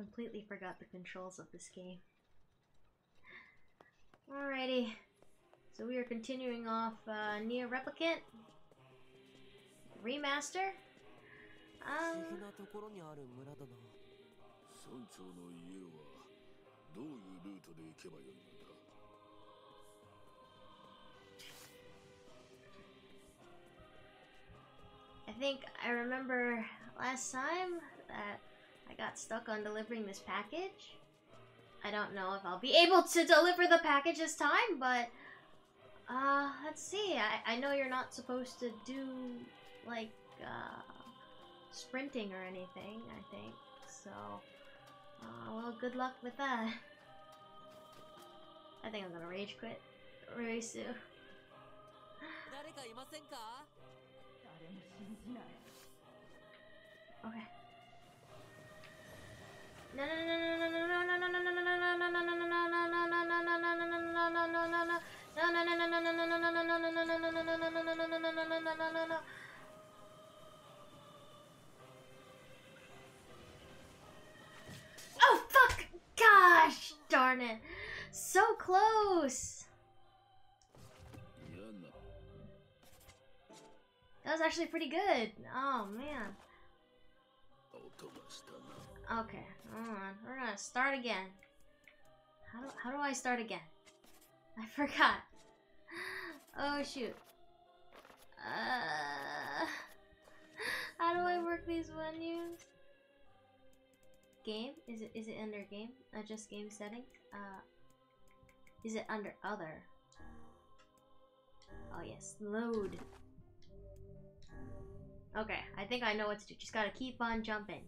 completely forgot the controls of this game. Alrighty. So we are continuing off Nier Replicant Remaster. I think I remember last time that I got stuck on delivering this package. I don't know if I'll be able to deliver the package this time, but let's see. I know you're not supposed to do like sprinting or anything, I think. So well, good luck with that. I think I'm gonna rage quit very soon. Okay. No no no no no no no no no no no no. Oh fuck! Gosh darn it! So close! That was actually pretty good. Oh man. Okay, hold on. We're gonna start again. How do I start again? I forgot. Oh shoot. How do I work these menus? Game? Is it under game? Just game settings? Is it under other? Oh yes, load. Okay, I think I know what to do. Just gotta keep on jumping.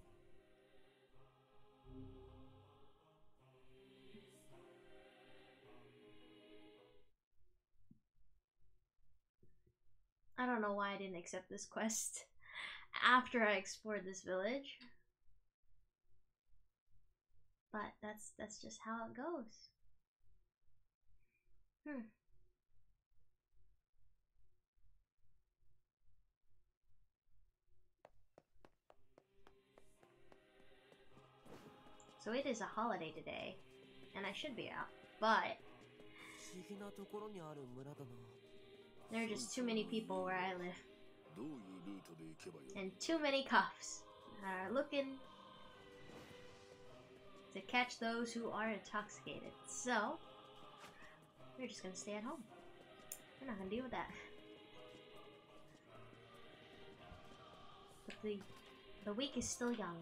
I don't know why I didn't accept this quest after I explored this village. But that's just how it goes. So it is a holiday today, and I should be out, but there are just too many people where I live. And too many cops are looking to catch those who are intoxicated. So, we're just gonna stay at home. We're not gonna deal with that. But the week is still young.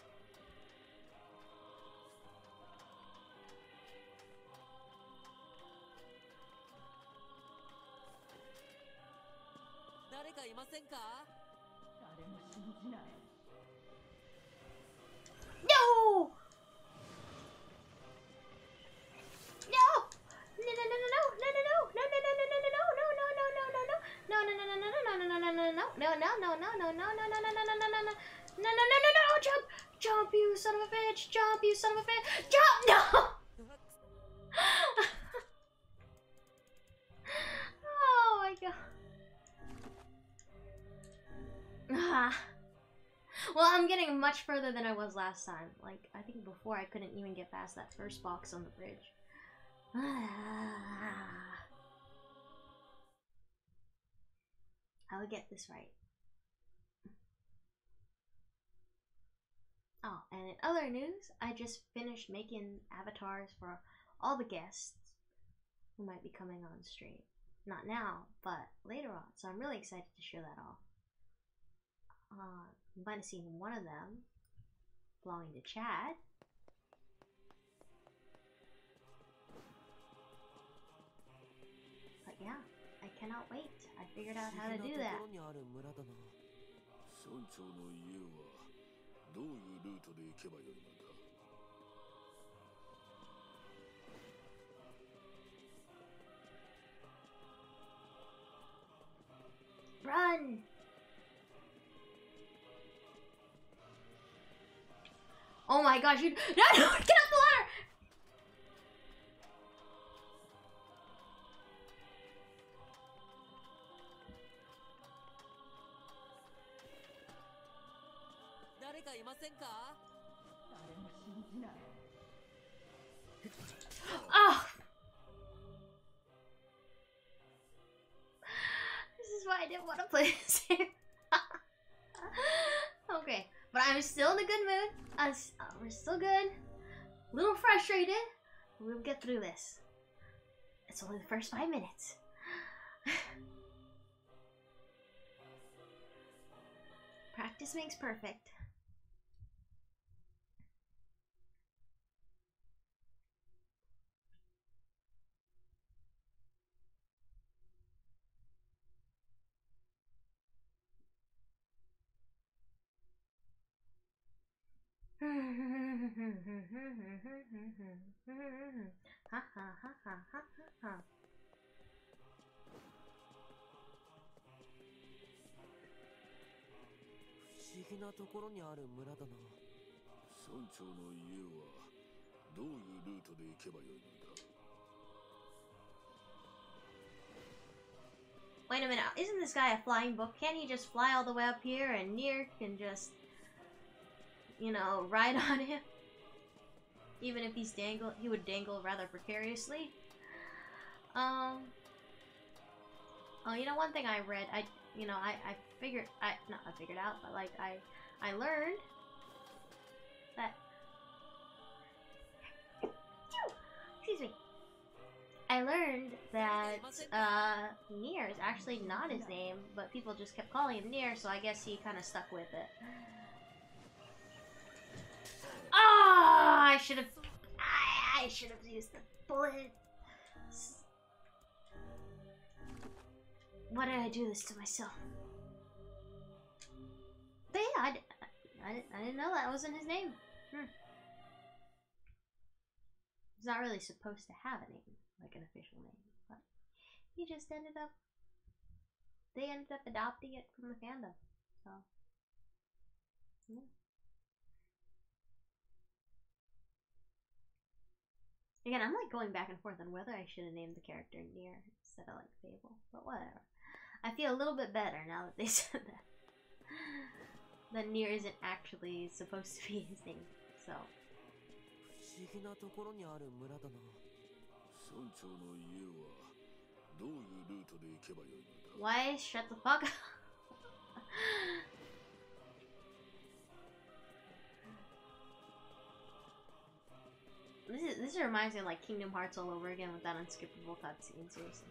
No! No! Jump! Jump, you son of a bitch! Jump, you son of a bitch! Jump! No! Oh my god. Well, I'm getting much further than I was last time. Like, I think before I couldn't even get past that first box on the bridge. I will get this right. Oh, and in other news, I just finished making avatars for all the guests who might be coming on stream. Not now, but later on. So I'm really excited to show that off. You might have seen one of them belonging to Chad. But yeah, I cannot wait. I figured out how to do that. Run! Oh my gosh, you- No, get off the ladder! Oh! This is why I didn't want to play this game. Okay, but I'm still in a good mood. We're still good. A little frustrated. We'll get through this. It's only the first 5 minutes. Practice makes perfect. Ha ha ha ha ha ha. 不思議なところにある村だな。村長の家はどういうルートで行けばよいのだ。 Wait a minute, isn't this guy a flying book? Can't he just fly all the way up here and Nier can just, you know, ride on him? Even if he would dangle rather precariously. Oh, you know, one thing I read, I figured out, but like I learned that, excuse me, I learned that Nier is actually not his name, but people just kept calling him Nier, so I guess he kind of stuck with it. Oh, I should have used the bullet. Why did I do this to myself? But yeah, I didn't know that wasn't his name. He's not really supposed to have a name, like an official name, but he just they ended up adopting it from the fandom. So, yeah. Again, I'm like going back and forth on whether I should have named the character Nier instead of like Fable, but whatever. I feel a little bit better now that they said that. That Nier isn't actually supposed to be his name, so. Why? Shut the fuck up. This reminds me of like Kingdom Hearts all over again with that unskippable cutscene, seriously.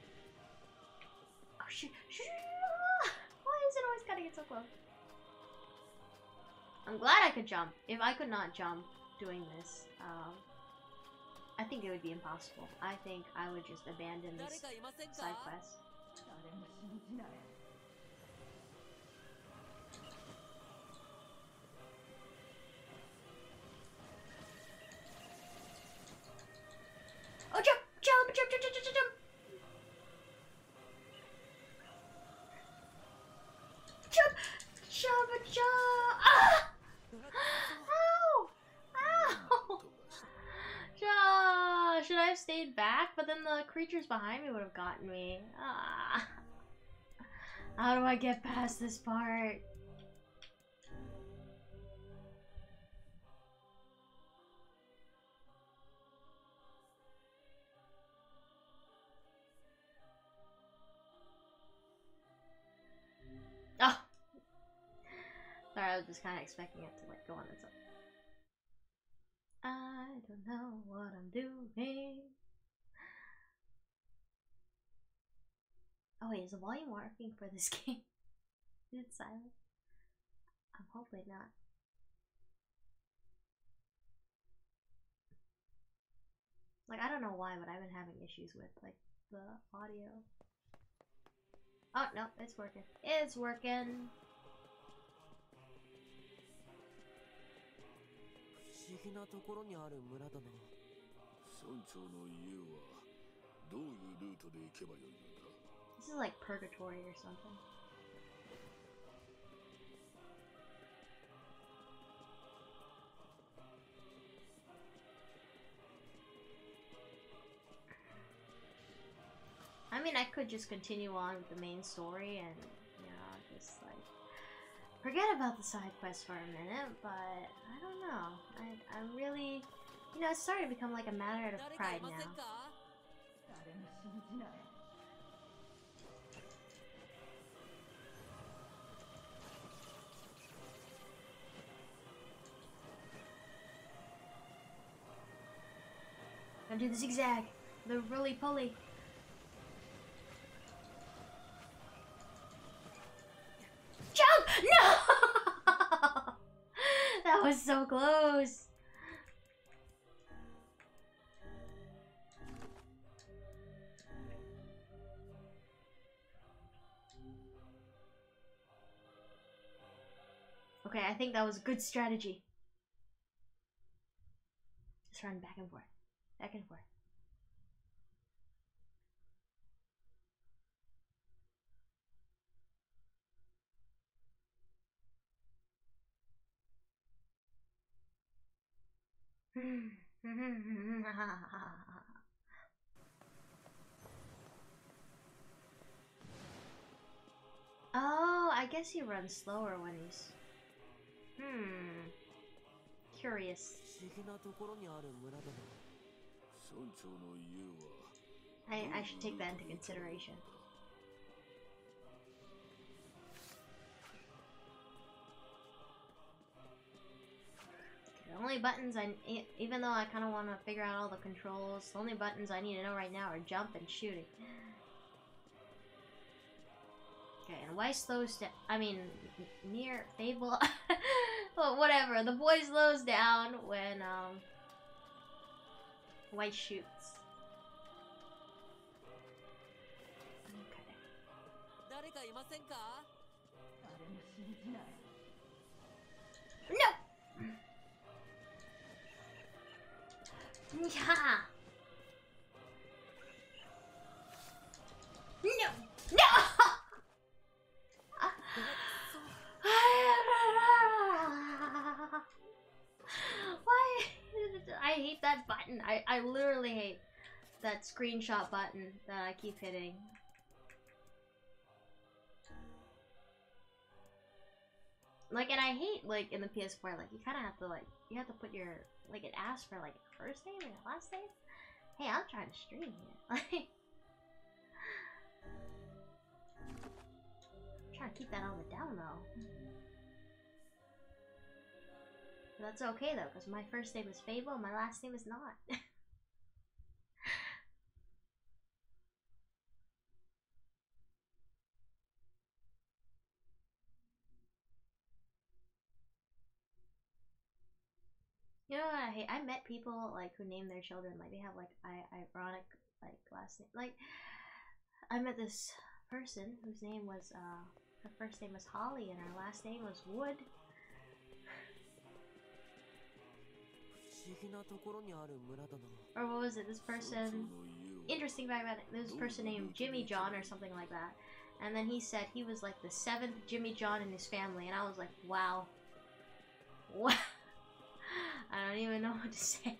Oh shoot! Why is it always gotta get so close? I'm glad I could jump. If I could not jump doing this, I think it would be impossible. I think I would just abandon this side quest. Oh, jump! Jump! Jump! Jump! Jump! Jump! Jump! Jump! Jump! Jump! Ah! Ow! Ow! Jump! Should I have stayed back? But then the creatures behind me would have gotten me. Ah! How do I get past this part? Oh! Sorry, I was just kind of expecting it to like go on its own. I don't know what I'm doing. Oh wait, is the volume working for this game? Is it silent? I'm hoping not. Like, I don't know why, but I've been having issues with like the audio. Oh no, it's working. It's working. This is like purgatory or something. I mean, I could just continue on with the main story and, you know, just like forget about the side quest for a minute, but I don't know. I'm really, you know, it's starting to become like a matter of pride now. Gonna do the zigzag, the roly-poly. Jump! No! That was so close. Okay, I think that was a good strategy. Just run back and forth. Back and forth. Oh, I guess he runs slower when he's... Curious. I should take that into consideration. The only buttons even though I kind of want to figure out all the controls, the only buttons I need to know right now are jump and shooting. Okay, and why slows down? I mean, near Fable. Well, whatever. The boy slows down when White shoots. Okay. No. Yeah. No. No. Why? I hate that button. I literally hate that screenshot button that I keep hitting. Like, and I hate, like, in the PS4, like, you kind of have to, like, you have to put your, like, it asks for, like, first name and last name. Hey, I'm trying to stream here. Like, I'm trying to keep that on the down low. But that's okay, though, because my first name is Fable, my last name is not. You know what I hate? I met people like who name their children like they have like ironic like last name. Like I met this person whose name was her first name was Holly and her last name was Wood. Or what was it? This person, interesting fact about it, this person named Jimmy John or something like that. And then he said he was like the 7th Jimmy John in his family, and I was like, wow. What? I don't even know what to say.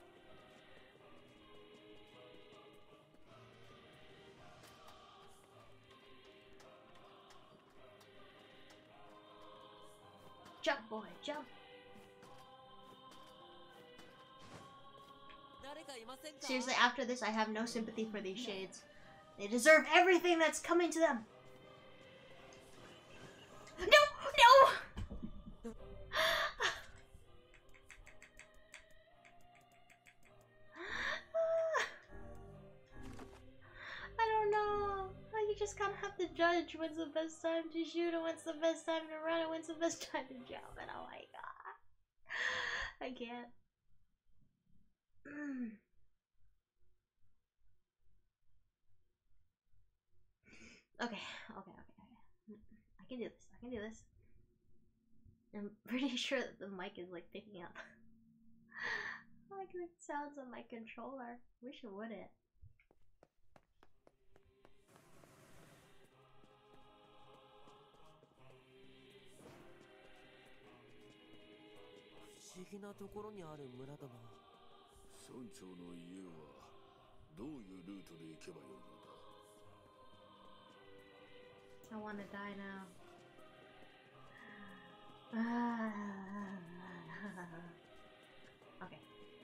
Jump, boy, jump. Seriously, after this, I have no sympathy for these shades. They deserve everything that's coming to them. No! No! I don't know. You just kind of have to judge when's the best time to shoot and when's the best time to run and when's the best time to jump. And oh my god. I can't. Okay. I can do this. I can do this. I'm pretty sure that the mic is like picking up. I like the sounds of my controller. Wish it wouldn't. I want to die now. Okay.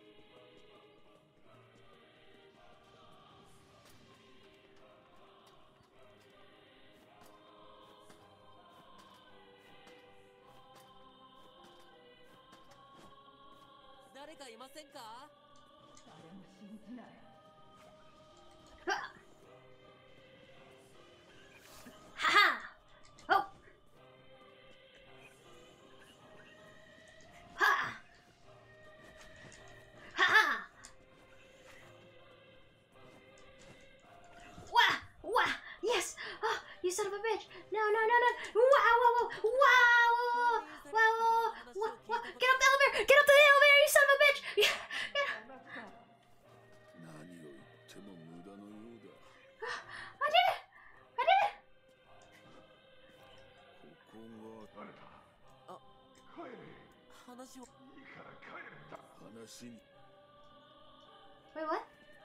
誰かいませんか？ 誰も信じない。 Ha ha! Oh! Ha! Ha ha! Wah! Wah! Yes! Oh, you son of a bitch! No, no, no, no! Wow! Wow! Wow! Wow! Wow! Wow! Get up the elevator! Get up the elevator, you son of a bitch! Get up. 何を言っても無駄のようだ。 I did it! I did it! ここが誰だ。 あ、 帰れ。 話を。 いいから帰れだ。 話に Wait, what?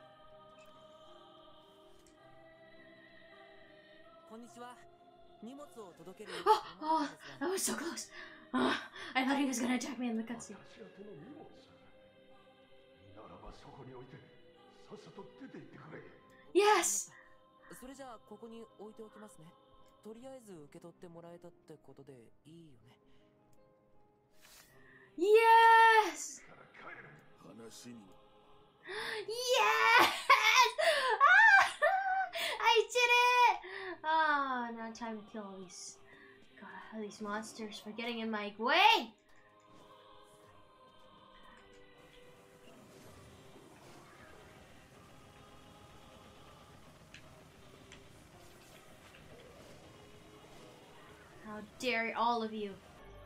こんにちは。荷物を届ける。 Oh, that was so close. I thought he was gonna attack me in the cutscene. 私宛ての荷物。ならばそこに置いて、さっさと出て行ってくれ。 Yes! それじゃあここに置いておきますね。とりあえず受け取ってもらえたってことでいいよね。 Yes! いいから帰れ。 話に Yes! I did it! Oh, now time to kill all these, God, all these monsters for getting in my way. How dare all of you!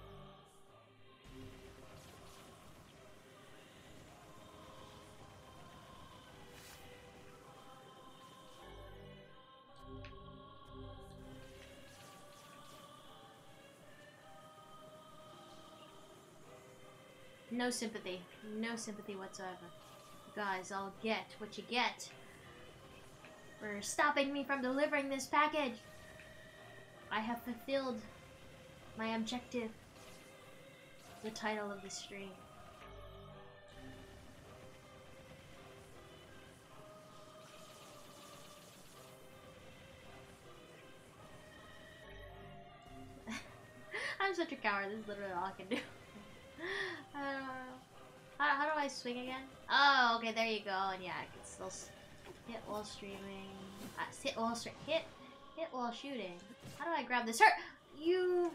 No sympathy. No sympathy whatsoever. Guys, I'll get what you get for stopping me from delivering this package. I have fulfilled my objective. The title of the stream. I'm such a coward. This is literally all I can do. I don't know. How do I swing again? Oh, okay, there you go. And yeah, I can still hit while streaming. Hit while hit while shooting. How do I grab this? Hurt! You.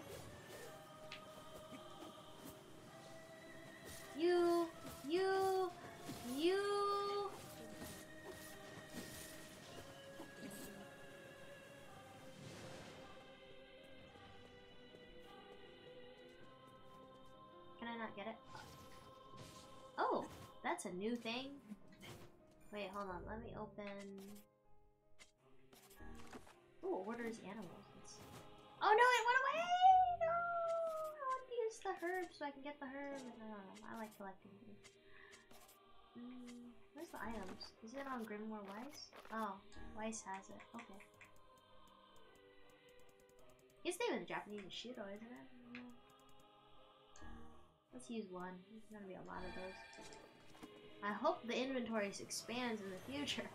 Can I not get it? Oh, that's a new thing. Wait, hold on. Let me open. Oh, orders animals. Oh no, it went away! No! I want to use the herb so I can get the herb. I like collecting things. Where's the items? Is it on Grimoire Weiss? Oh, Weiss has it. Okay. His name is Japanese Shiro, isn't it? Let's use one. There's gonna be a lot of those. I hope the inventory expands in the future.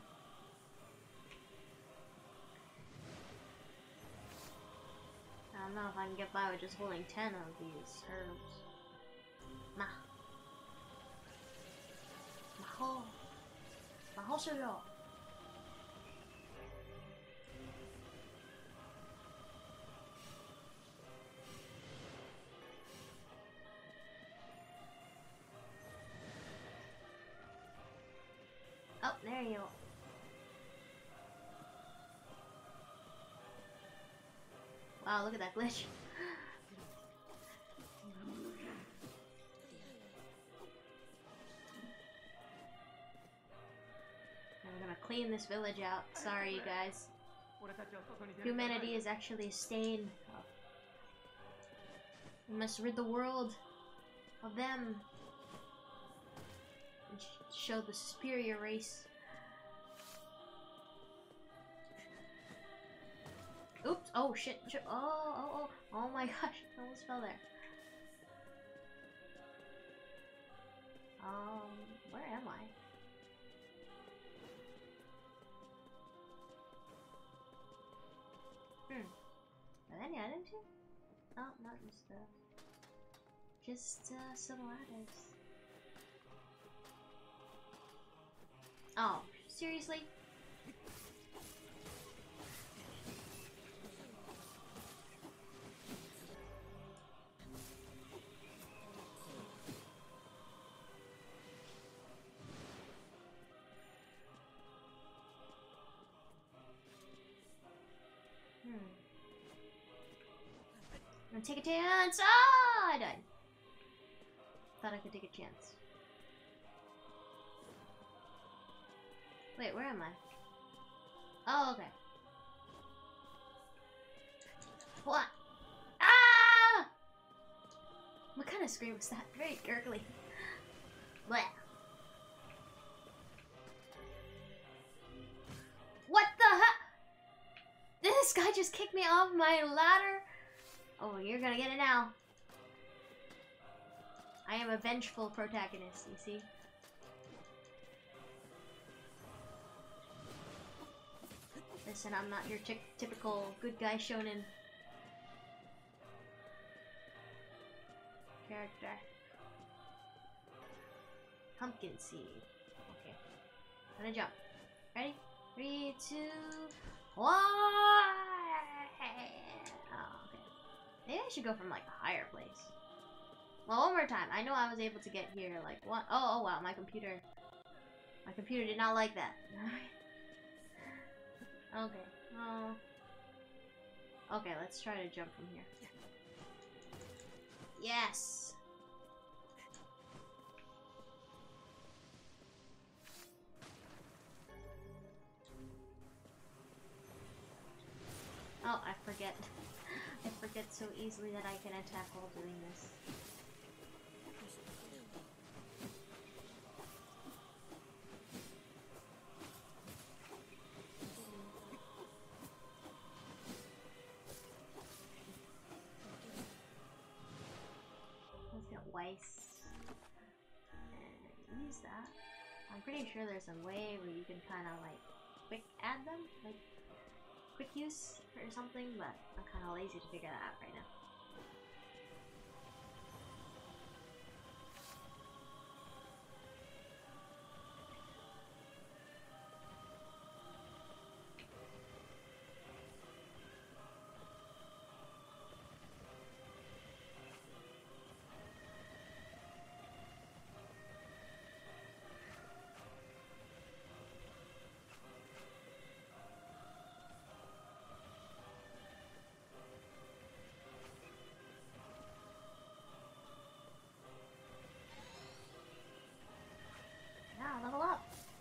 I don't know if I can get by with just holding 10 of these herbs. Nah. Maho Shiro. Oh, there you go. Wow, look at that glitch. I'm gonna clean this village out. Sorry, you guys. Humanity is actually a stain. We must rid the world of them. And show the superior race. Oops! Oh shit! Oh my gosh! I almost fell there. Where am I? Are there any items here? Oh, not just some ladders. Oh, seriously? I'm gonna take a chance. Ah, I died. Thought I could take a chance. Wait, where am I? Oh, okay. What? Ah! What kind of scream was that? Very gurgly. Blech. What the heck? Did this guy just kick me off my ladder? Oh, you're gonna get it now. I am a vengeful protagonist, you see? Listen, I'm not your typical good guy shonen character. Pumpkin seed. Okay. I'm gonna jump. Ready? 3, 2, 1. Oh, okay. Maybe I should go from like a higher place. Well, one more time. I know I was able to get here like one. Oh wow, my computer did not like that. Okay. Okay, let's try to jump from here. Yes. Oh, I forget. I forget so easily that I can attack while doing this. Let's get Weiss. And use that. I'm pretty sure there's a way where you can kind of like quick add them, like quick use or something, but I'm kind of lazy to figure that out right now. Now level up.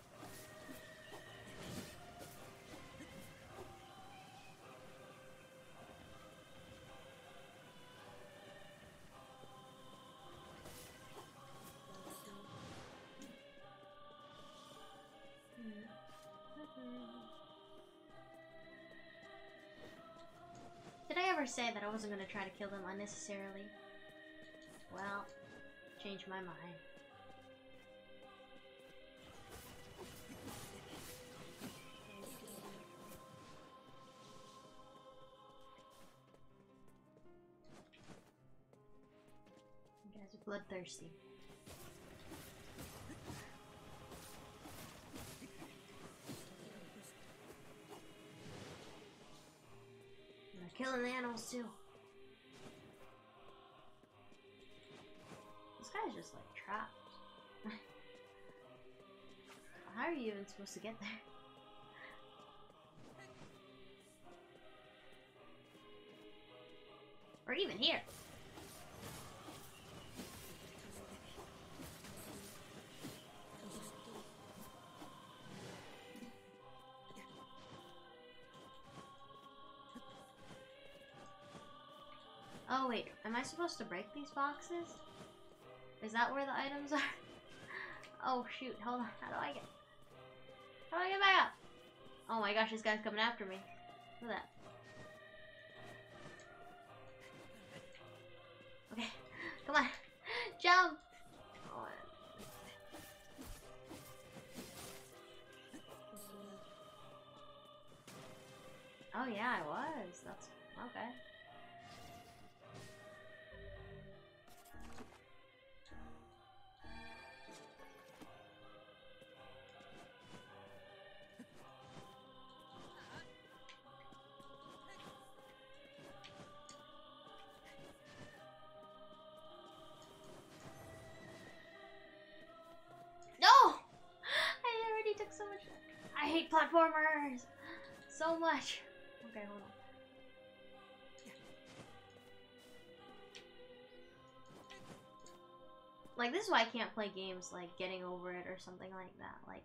Did I ever say that I wasn't going to try to kill them unnecessarily? Well, changed my mind. You guys are bloodthirsty. Killing the animals too. This guy's just like trapped. How are you even supposed to get there? Or even here. Oh wait, am I supposed to break these boxes? Is that where the items are? Oh shoot, hold on, how do I get back up? Oh my gosh, this guy's coming after me. Look at that. Okay, come on, jump! Oh yeah, I was. That's okay. No! I already took so much. I hate platformers so much. Okay, hold on. Like, this is why I can't play games like Getting Over It or something like that. Like,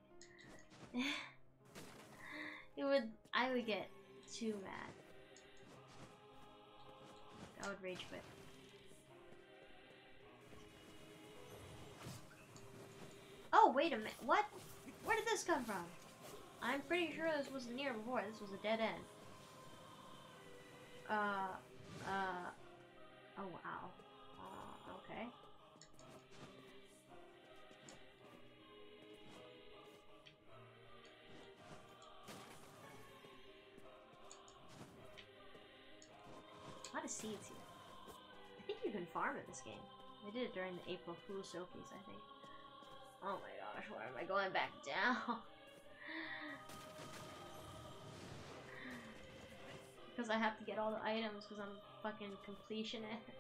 I would get too mad. I would rage quit. Oh, wait a minute. What? Where did this come from? I'm pretty sure this wasn't here before. This was a dead end. Oh wow. Okay. A lot of seeds here. I think you can farm at this game. They did it during the April Fool's Showcase, I think. Oh my gosh, why am I going back down? Because I have to get all the items because I'm fucking completionist.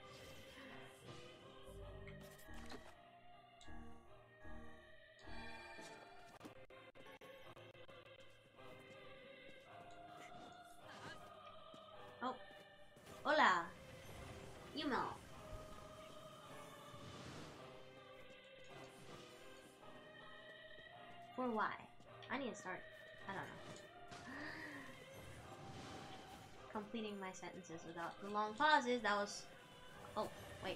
Oh. Hola. Email. For why? I need to start. I don't know. Completing my sentences without the long pauses. That was. Oh, wait.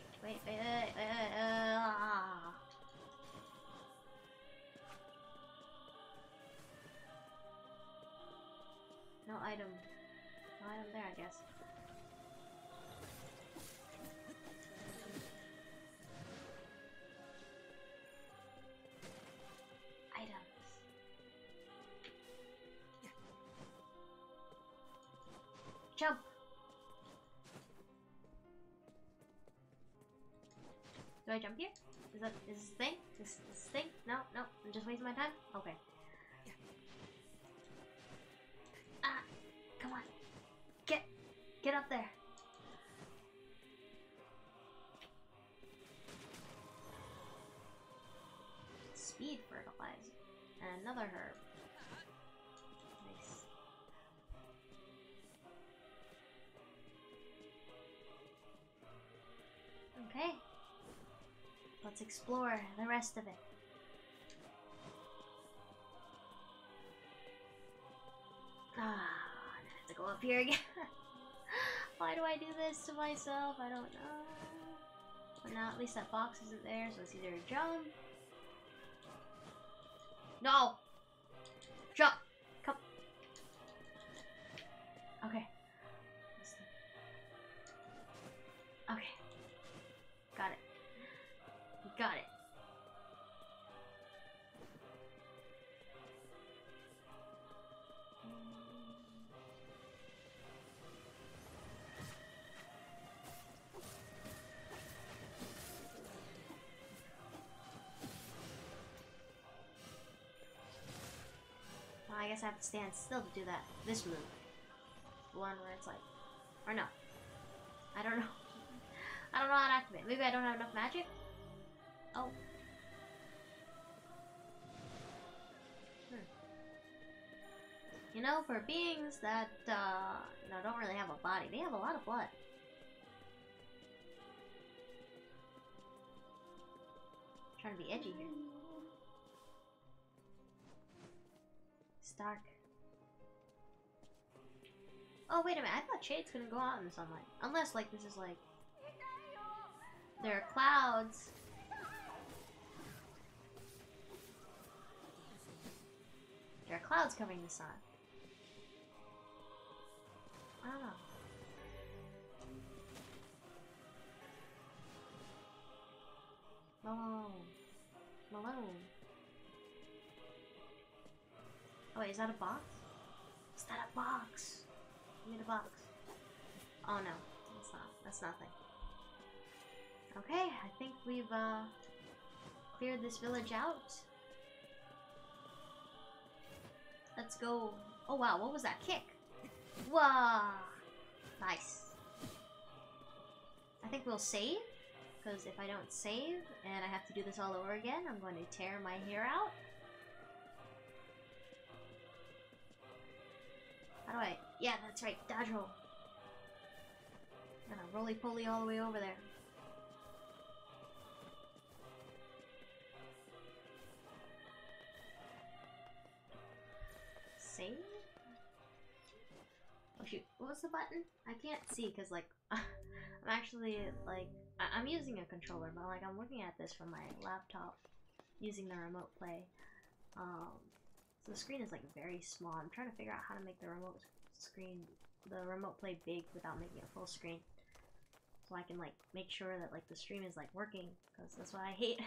No item. No item there, I guess. Jump! Do I jump here? Is this thing? This thing? No, I'm just wasting my time? Okay. Ah! Come on. Get up there. Speed fertilizer. And another herb. Nice. Okay. Let's explore the rest of it. Ah, I have to go up here again. Why do I do this to myself? I don't know. But now at least that box isn't there, so it's either a jump. No! Jump! Come. Okay. Okay. Got it. Got it. Well, I guess I have to stand still to do that. This move. The one where it's like... Or no. I don't know. I don't know how to activate. Maybe I don't have enough magic? Oh. You know, for beings that, you know, don't really have a body, they have a lot of blood. Trying to be edgy here. Stark. Oh, wait a minute. I thought shades couldn't go out in the sunlight. Unless, like, this is like... There are clouds. There are clouds covering the sun. I don't know. Malone. Oh wait, is that a box? Is that a box? Give me the box. Oh no, that's not. That's nothing. Okay, I think we've cleared this village out. Let's go. Oh wow, what was that kick? Wow, nice. I think we'll save, because if I don't save and I have to do this all over again, I'm going to tear my hair out. How do I? Yeah, that's right, dodge roll. I'm gonna roly-poly all the way over there. Save? Oh shoot, what was the button? I can't see because like I'm actually like I'm using a controller, but like I'm looking at this from my laptop using the remote play. So the screen is like very small. I'm trying to figure out how to make the remote play big without making it full screen, so I can like make sure that like the stream is like working, because that's what I hate.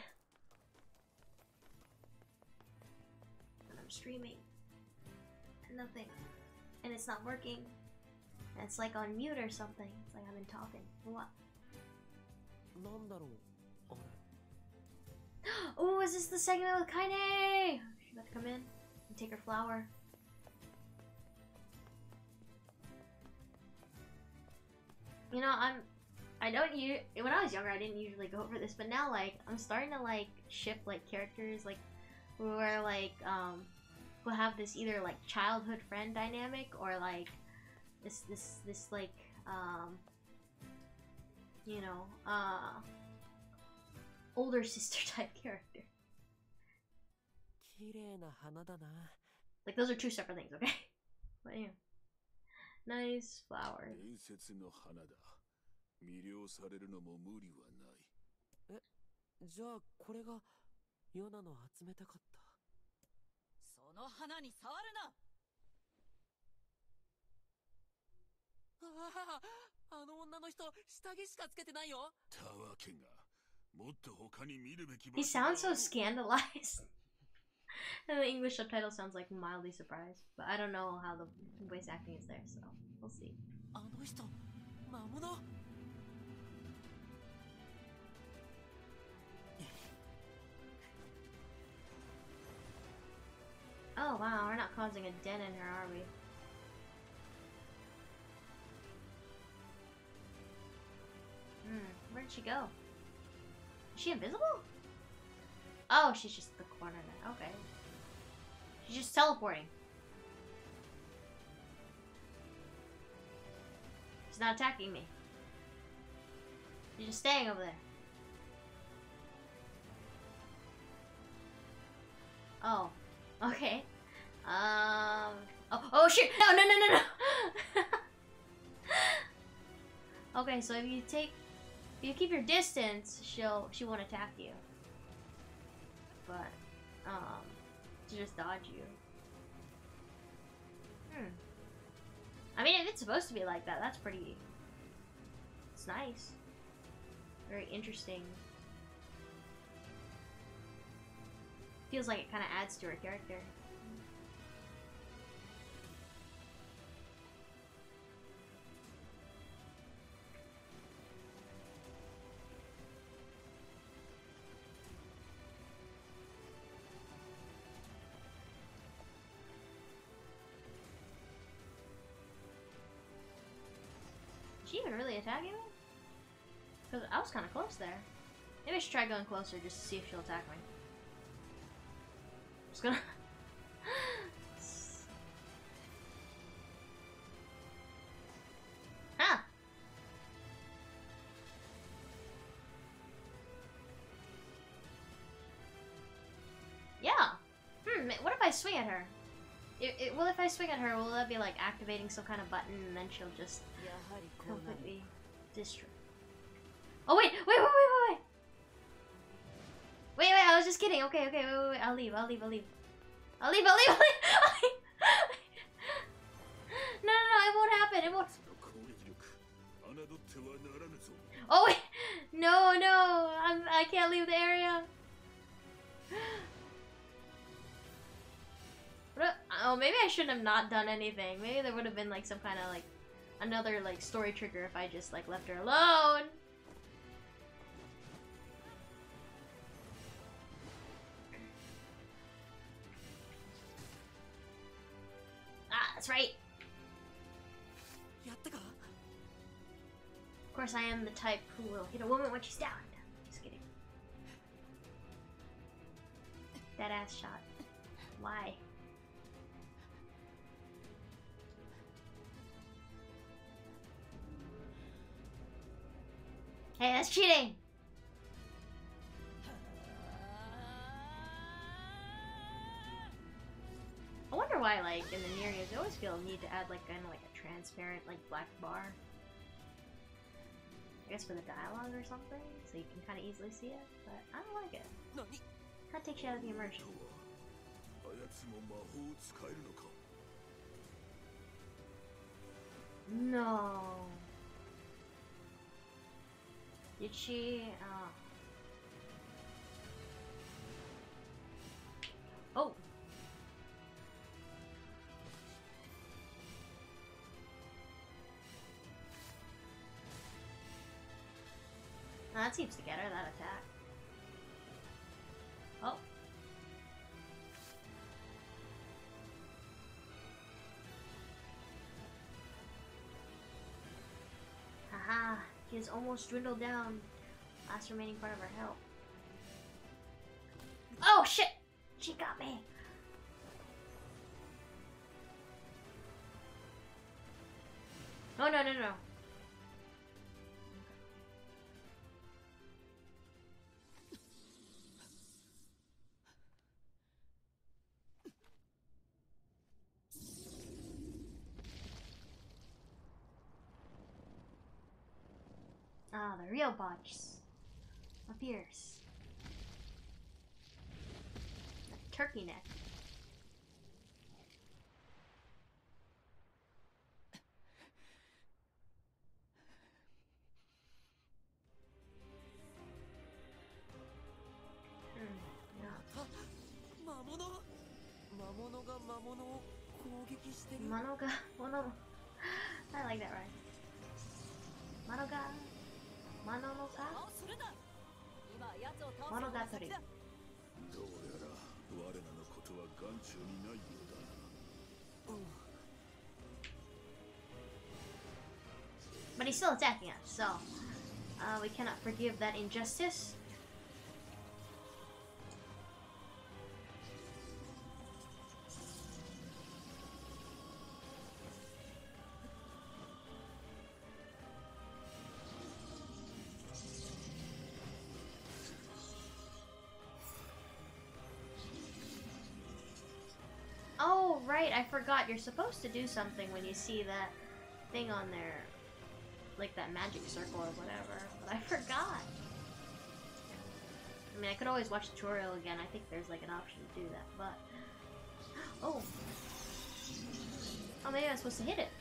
And I'm streaming and nothing, and it's not working, and it's like on mute or something. It's like I've been talking. What? Oh, is this the segment with Kaine? She's about to come in and take her flower. You know, when I was younger, I didn't usually go over this, but now, like, I'm starting to, like, ship, like, characters, like, who are, like, who have this either, like, childhood friend dynamic, or, like, this, like, you know, older sister type character. Like, those are two separate things, okay? But, yeah. Nice flower. 伝説の花だ。魅了されるのも無理はない。 え、じゃあこれがヨナの集めたかった。 その花に触るな。 あの女の人下着しかつけてないよ。 たわけが。もっと他に見るべき。 He sounds so scandalized. And the English subtitle sounds like mildly surprised, but I don't know how the voice acting is there, so we'll see. あの人、魔物。 Oh wow, we're not causing a dent in her, are we? Where did she go? Is she invisible? Oh, she's just the corner now. Okay. She's just teleporting. She's not attacking me. She's just staying over there. Oh. Okay. Oh shoot! No! Okay, so if you keep your distance, she won't attack you. But to just dodge you. I mean, if it's supposed to be like that, that's pretty. It's nice. Very interesting. Feels like it kind of adds to her character. Is she even really attacking me? Because I was kind of close there. Maybe I should try going closer just to see if she'll attack me. Just gonna... Ah! Yeah! What if I swing at her? Well, if I swing at her, will that be like activating some kind of button and then she'll just completely destroy? Oh wait! Wait, I was just kidding. Okay, wait. I'll leave. No, it won't happen. It won't. Oh wait! No, I can't leave the area. Oh, maybe I shouldn't have not done anything. Maybe there would have been like some kind of like another like story trigger if I just like left her alone. Ah, that's right. やったか？ Of course, I am the type who will hit a woman when she's down. Just kidding. That ass shot. Why? Hey, that's cheating! I wonder why, like, in the near they always feel a need to add, like, kind of like a transparent, like, black bar. I guess for the dialogue or something, so you can kind of easily see it, but I don't like it. 何？ Kind of takes you out of the immersion. あやつも魔法を使えるのか。 No. Did she? Oh. No, that seems to get her, that attack. Oh. Haha, he has almost dwindled down. Last remaining part of her health. Oh shit! She got me! Oh no, no, no. Ah, the real boss appears. The turkey neck. Yeah. 魔物？魔物が魔物を攻撃してる？ Manoga, mono. I like that right. Manoga, Manonoka. あ、するな。今やつを倒すのが先だ。 どうやら我らのことは眼中にないようだな。 But he's still attacking us, so we cannot forgive that injustice. Oh, right, I forgot. You're supposed to do something when you see that thing on there. Like that magic circle or whatever. But I forgot. I mean, I could always watch the tutorial again. I think there's like an option to do that, but... Oh! Oh, maybe I'm supposed to hit it.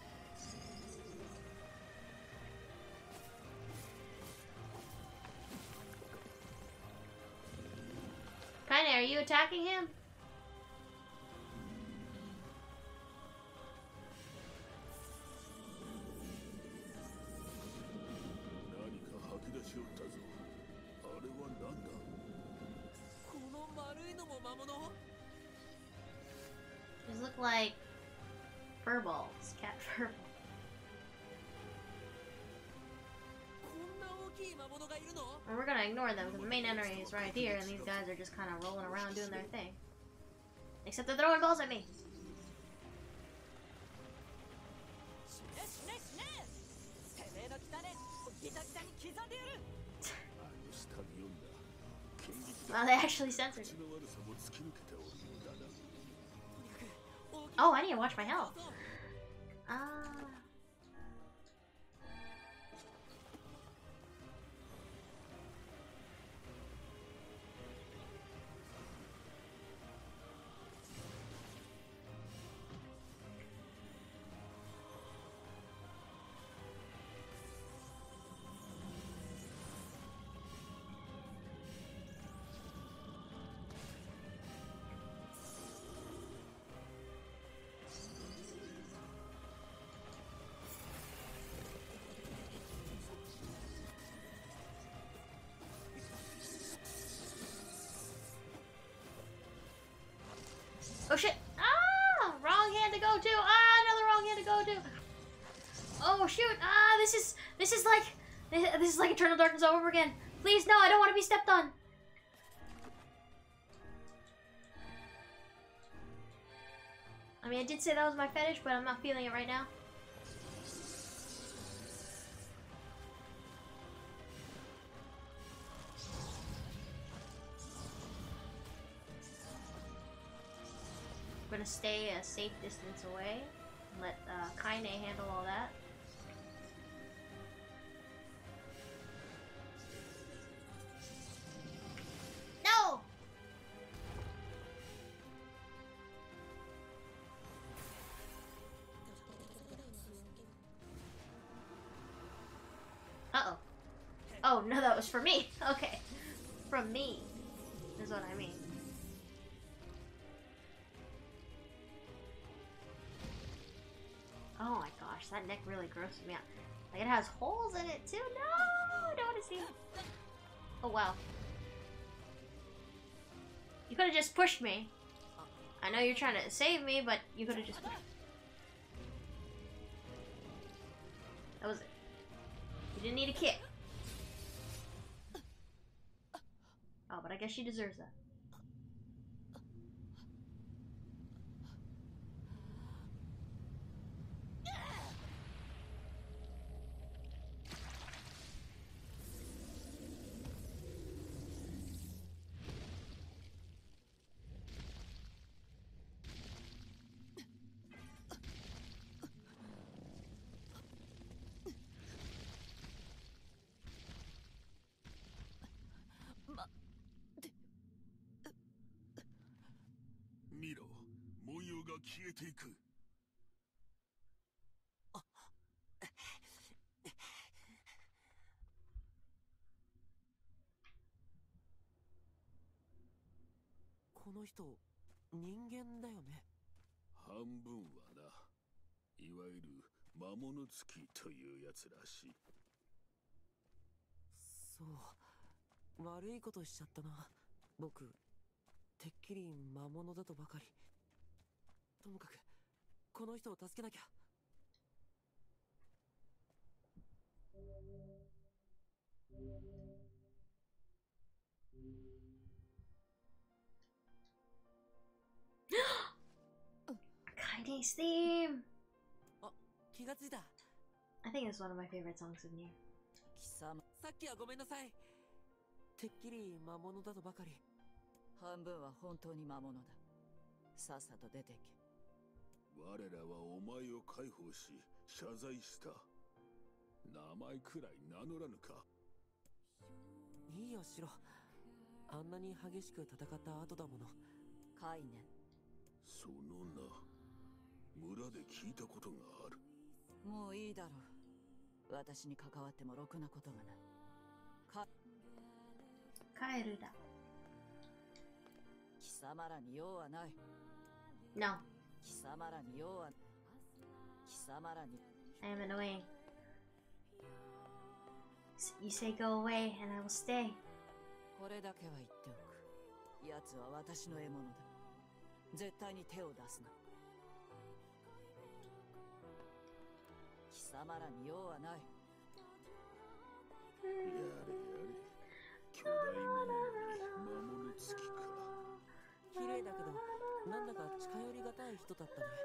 Kaine, are you attacking him? These look like fur balls, cat fur balls. こんな大きい魔物がいるの？ And we're gonna ignore them because the main enemy is right here, and these guys are just kind of rolling around doing their thing. Except they're throwing balls at me. 死ね死ね死ね。てめえの汚ね、ギタギタに刻んでやる。 Wow, they actually censored it. Oh, I need to watch my health. Oh shit! Ah! Wrong hand to go to! Ah! Another wrong hand to go to! Oh shoot! Ah! This is like Eternal Darkness all over again. Please, no! I don't want to be stepped on. I mean, I did say that was my fetish, but I'm not feeling it right now. I'm gonna stay a safe distance away. Let Kaine handle all that. No! Uh-oh. Oh, no, that was for me. Okay. From me, is what I mean. Oh my gosh, that neck really grosses me out. Like, it has holes in it too. No, I don't want to see it. Oh wow. You could have just pushed me. I know you're trying to save me, but you could have just pushed me. That was it. You didn't need a kick. Oh, but I guess she deserves that. 見ろ、模様が消えていく。 この人、人間だよね。 半分はな、いわゆる魔物つきというやつらしい。 そう、悪いことしちゃったな。僕、てっきり魔物だとばかり。ともかく、この人を助けなきゃ。 Kaine's theme! あ、気がついた。 I think it's one of my favorite songs of Nier. 貴様、さっきはごめんなさい。てっきり魔物だとばかり。 半分は本当に魔物だ。さっさと出てけ。 我らはお前を解放し謝罪した。名前くらい名乗らぬか。 いいよ、シロ。あんなに激しく戦った後だもの。 カイネ。 その名、村で聞いたことがある。 もういいだろう。私に関わってもろくなことがない。 帰るだ。 貴様らに用はない。 No. 貴様らに用は。貴様らに。 I am annoying. You say go away and I will stay. これだけは言っておく。奴は私の獲物だ。絶対に手を出すな。貴様らに用はない。 やれやれ。巨大魔物に魔物つきか。 綺麗だけど、なんだか近寄りがたい人だったね。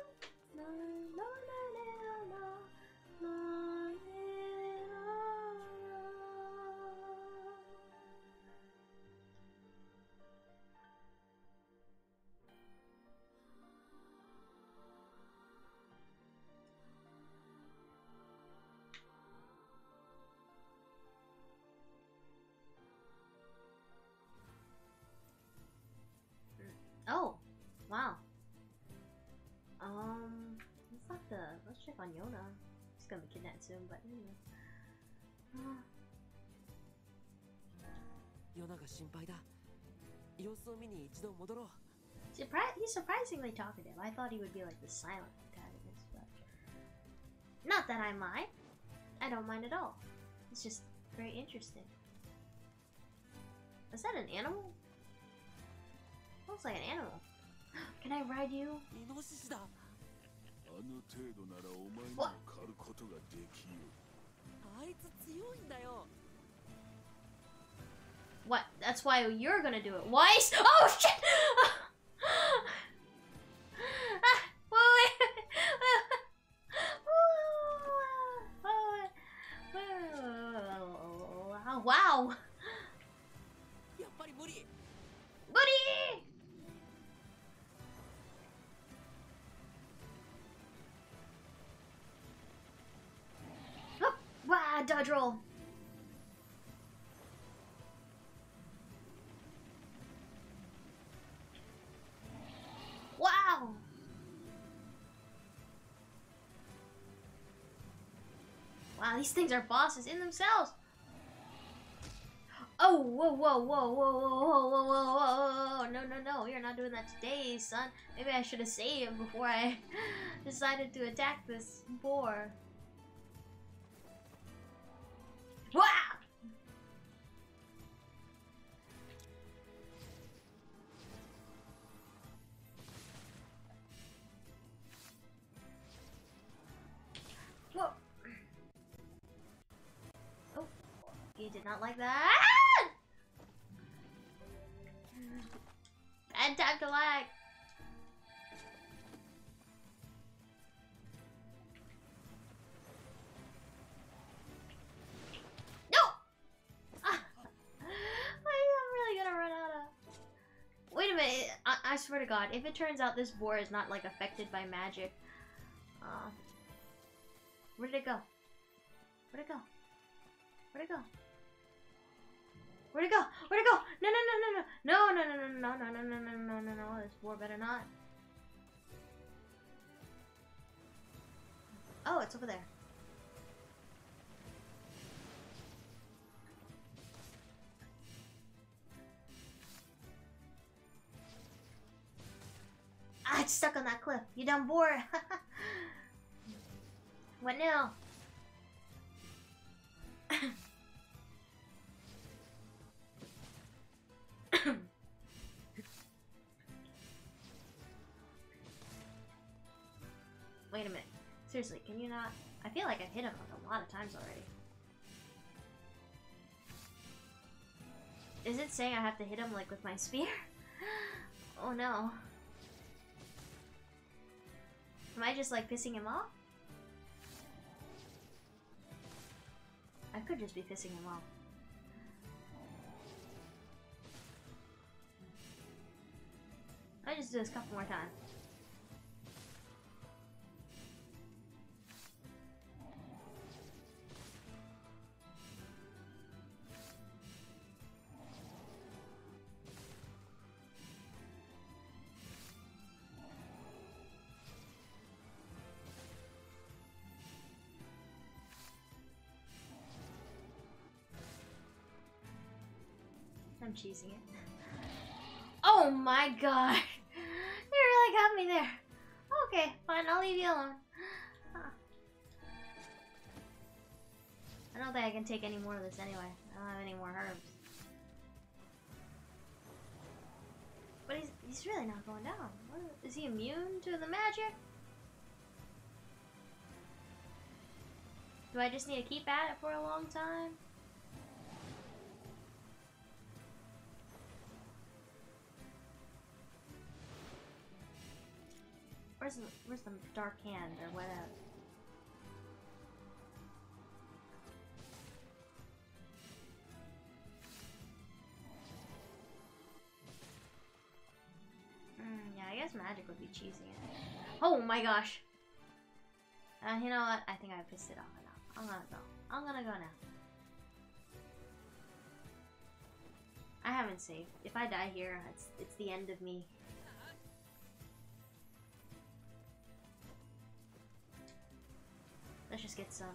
Oh, wow. Let's check on Yona. He's gonna be kidnapped soon, but anyway. ヨナが心配だ。様子を見に一度戻ろう。 He's surprisingly talkative. I thought he would be like the silent protagonist, but not that I mind. I don't mind at all. It's just very interesting. Is that an animal? Looks like an animal. Can I ride you? イノシシだ。 あの程度ならお前にも狩ることができよう。 あいつ強いんだよ。 What? That's why you're gonna do it. Why? Oh shit! Wow! やっぱり無理。 Buddy! Oh, wow, dodge roll. Wow! Wow, these things are bosses in themselves. Oh, whoa, whoa, whoa, whoa, whoa, whoa, whoa, whoa, whoa, no, no, no, you're not doing that today, son. Maybe I should have saved before I decided to attack this boar. Wow! Whoa! Oh, you did not like that. Bad time to lag. No! Ah. I'm really gonna run out of... Wait a minute, I swear to God, if it turns out this boar is not like affected by magic, where did it go? Where'd it go? Where'd it go? Where'd it go? Where'd it go? No, no, no, no, no, no, no, no, no, no, no, no, no, no, no, no, this boar better not. Oh, it's over there. Ah, it's stuck on that cliff. You dumb boar. What now? Wait a minute. Seriously, can you not? I feel like I've hit him a lot of times already. Is it saying I have to hit him like with my spear? Oh no. Am I just like pissing him off? I could just be pissing him off. I just do this a couple more times. I'm cheesing it. Oh my god! You really got me there. Okay, fine, I'll leave you alone. Huh. I don't think I can take any more of this anyway. I don't have any more herbs. But he's really not going down. Is he immune to the magic? Do I just need to keep at it for a long time? Where's the dark hand or whatever? Yeah, I guess magic would be cheesing it. Oh my gosh! You know what? I think I pissed it off enough. I'm gonna go. I'm gonna go now. I haven't saved. If I die here, it's the end of me. Let's just get some.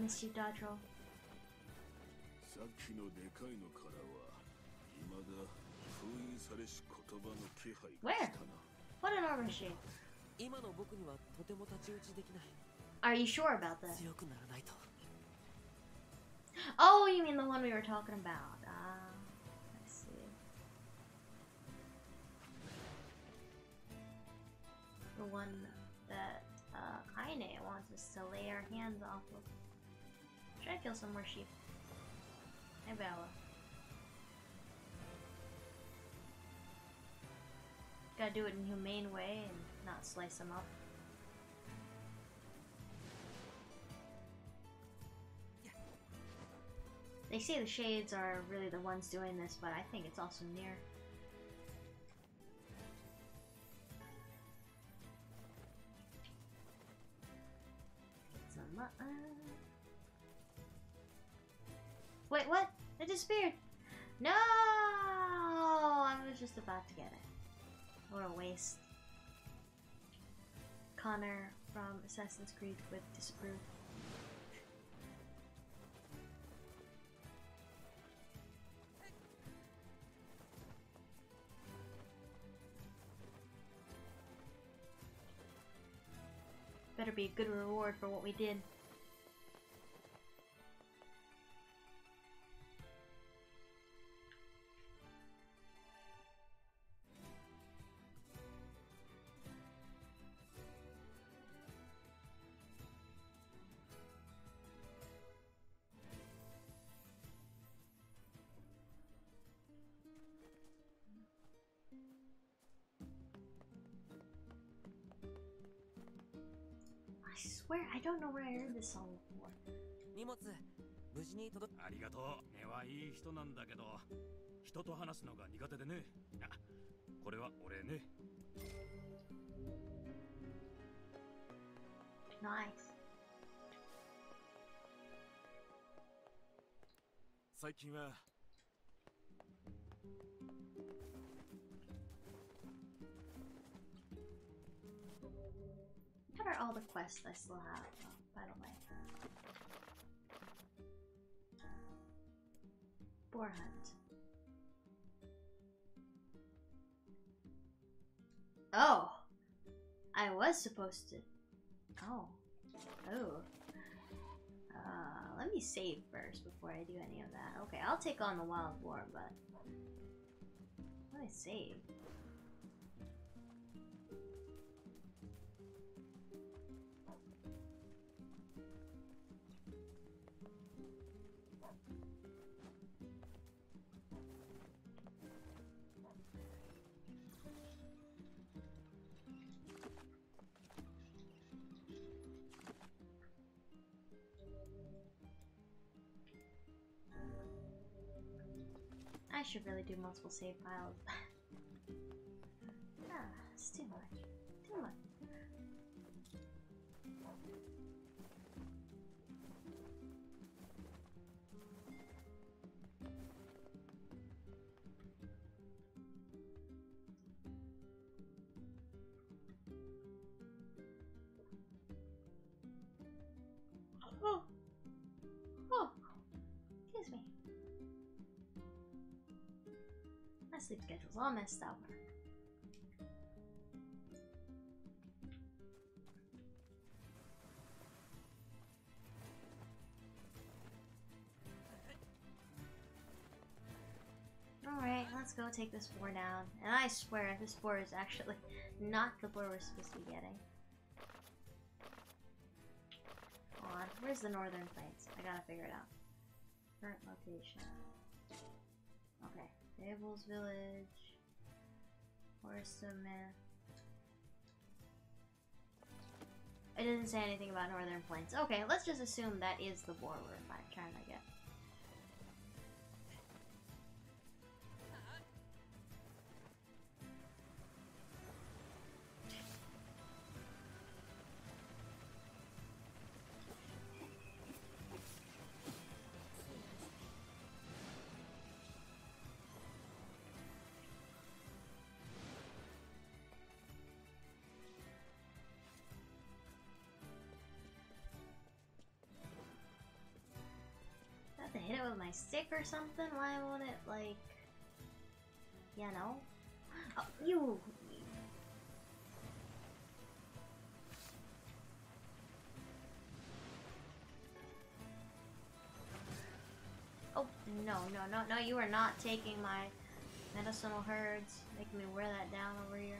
missed you, Dodrel. さっきのでかいのからは未だ封印されし言葉の気配がしたな。 What an armor machine. 今の僕にはとても太刀打ちできない。 Are you sure about that? 強くならないと。 Oh, you mean the one we were talking about. Ah, I see. The one that Kaine wants us to lay our hands off of. Try to kill some more sheep. Hey, Bella. Gotta do it in a humane way and not slice them up. They say the shades are really the ones doing this, but I think it's also Nier. Wait, what? It disappeared! No! I was just about to get it. What a waste. Connor from Assassin's Creed would disapprove. Better be a good reward for what we did. I swear, I don't know where I heard this song before. 荷物無事に届ありがとう。根はいい人なんだけど、人と話すのが苦手でね。あ、これはお礼ね。 Nice. 最近は What are all the quests I still have, by the way? Boar hunt. Oh! I was supposed to... Oh. Oh. Let me save first before I do any of that. Okay, I'll take on the wild boar, but... Let me save. I should really do multiple save files. It's too much. Too much. Oh. Oh. Excuse me. My sleep schedule's all messed up. Alright, let's go take this boar down. And I swear, this boar is actually not the boar we're supposed to be getting. Hold on, where's the northern plains? I gotta figure it out. Current location. Okay, Devil's Village. Forest of Myth. It doesn't say anything about northern plains. Okay, let's just assume that is the boar we're trying to get. my stick or something? Why won't it, like... You know? Oh, you! Oh, no, no, no, no, you are not taking my medicinal herds. Making me wear that down over here.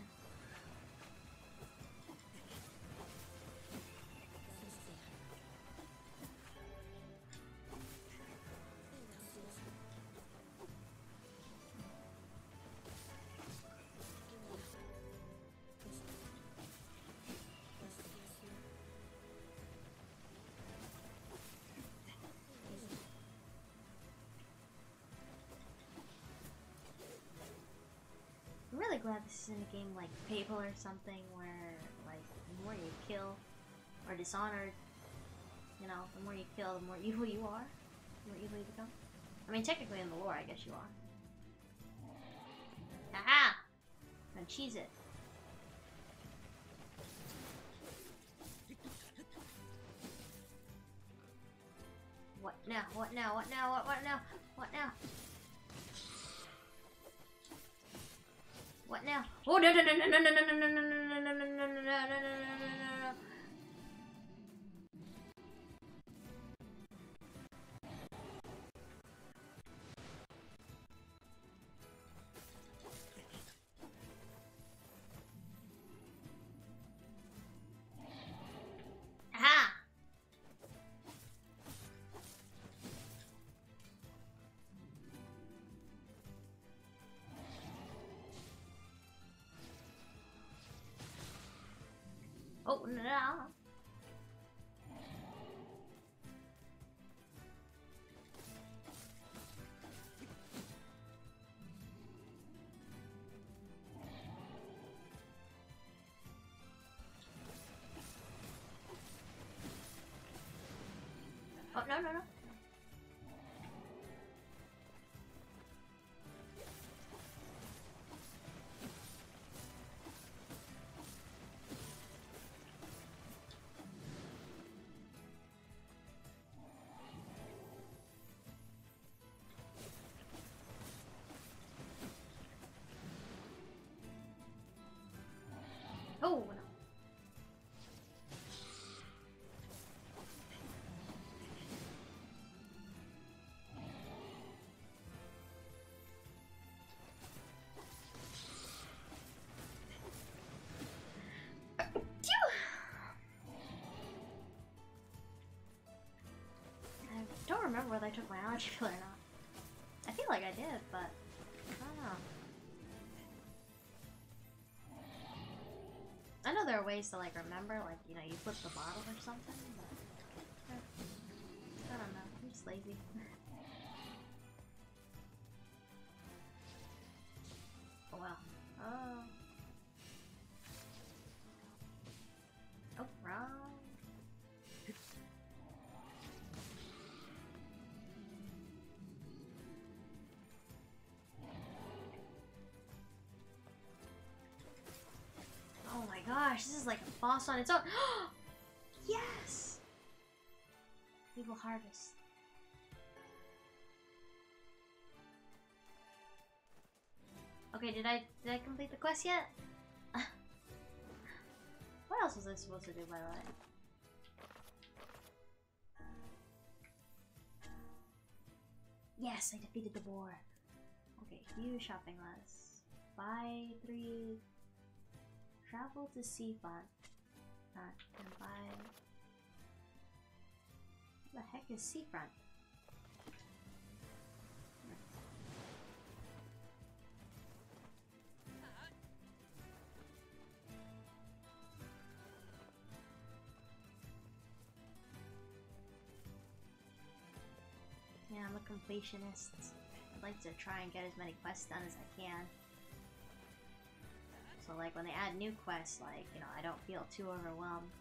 I'm really glad this isn't a game like Fable or something where, like, the more you kill, or Dishonored, you know, the more you kill, the more evil you are, the more evil you become. I mean, technically in the lore, I guess you are. Aha! Now cheese it. What now? What now? What now? What now? What now? What now? Oh no no no no no no no no no no no no no no no no no no. Aha! Oh no! Oh no no no! Oh no! I don't remember whether I took my allergy pill or not. I feel like I did, but I don't know. I know there are ways to like remember, like, you know, you flip the bottle or something, but I don't know. I'm just lazy. Oh well. Oh. Oh, wrong. Oh my gosh, this is like a boss on its own. Yes! Evil Harvest. Okay, did I complete the quest yet? What else was I supposed to do, by the way? Yes, I defeated the boar. Okay, view shopping list. Buy 3. Travel to Seafront. And buy. What the heck is Seafront? Yeah, I'm a completionist. I'd like to try and get as many quests done as I can. So like when they add new quests, like, you know, I don't feel too overwhelmed.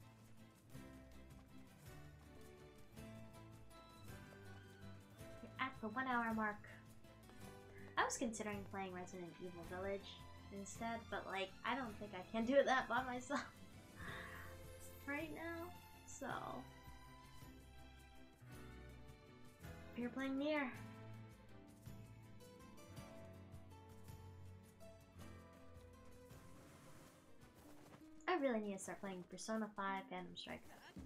You're 1 hour mark. I was considering playing Resident Evil Village instead, but like, I don't think I can do that by myself right now, so. You're playing Nier. I really need to start playing Persona 5 Phantom Strike.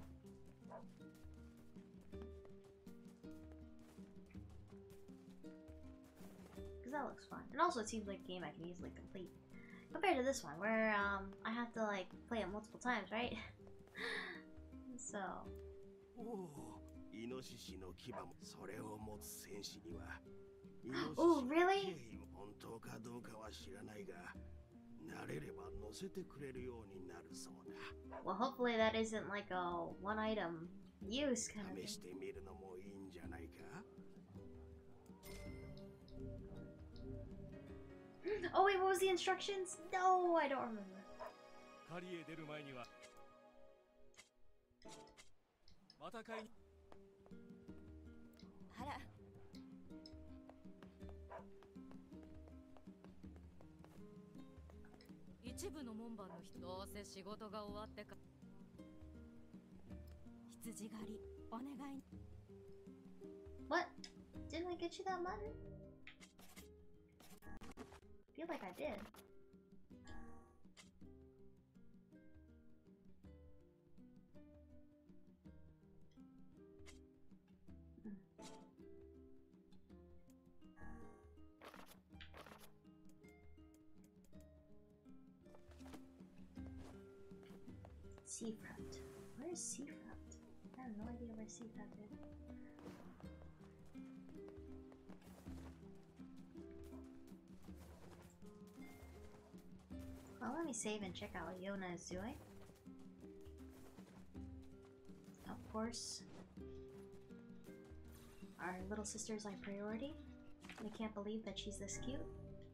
Because that looks fun. And also it seems like a game I can easily complete. Compared to this one, where I have to like play it multiple times, right? So... Oh, really? Well, hopefully that isn't like a one-item use kind of thing. Oh wait, what was the instructions? No, I don't remember. What? Didn't I get you that letter? I feel like I did. Seafront. Where is Seafront? I have no idea where Seafront is. Well, let me save and check out what Yona is doing. Of course, our little sister is our priority. We can't believe that she's this cute.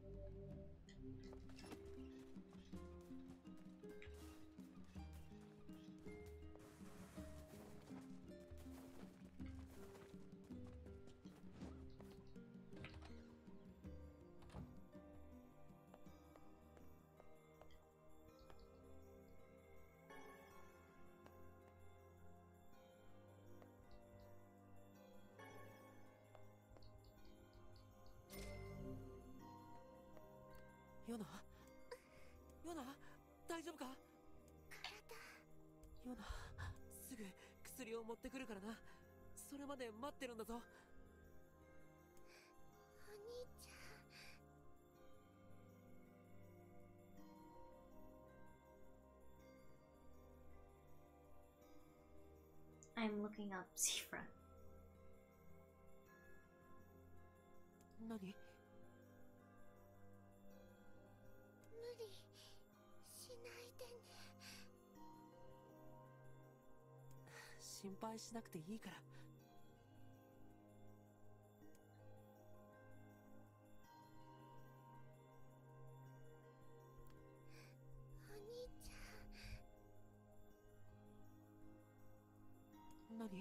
Yona? Yona? 大丈夫か? Yona, すぐ薬を持ってくるからな。それまで待ってるんだぞ。お兄ちゃん。I'm looking up Seafront. 何? 心配しなくていいから。お兄ちゃん。何？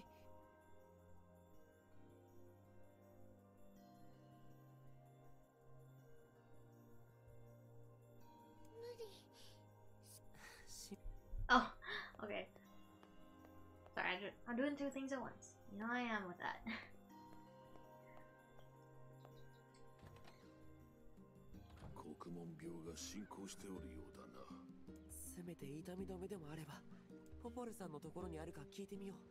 無理。 Oh, okay. Sorry, I'm doing two things at once. You know I am with that. 国門病が進行しておるようだな。 せめて痛み止めでもあれば、ポポルさんのところにあるか聞いてみよ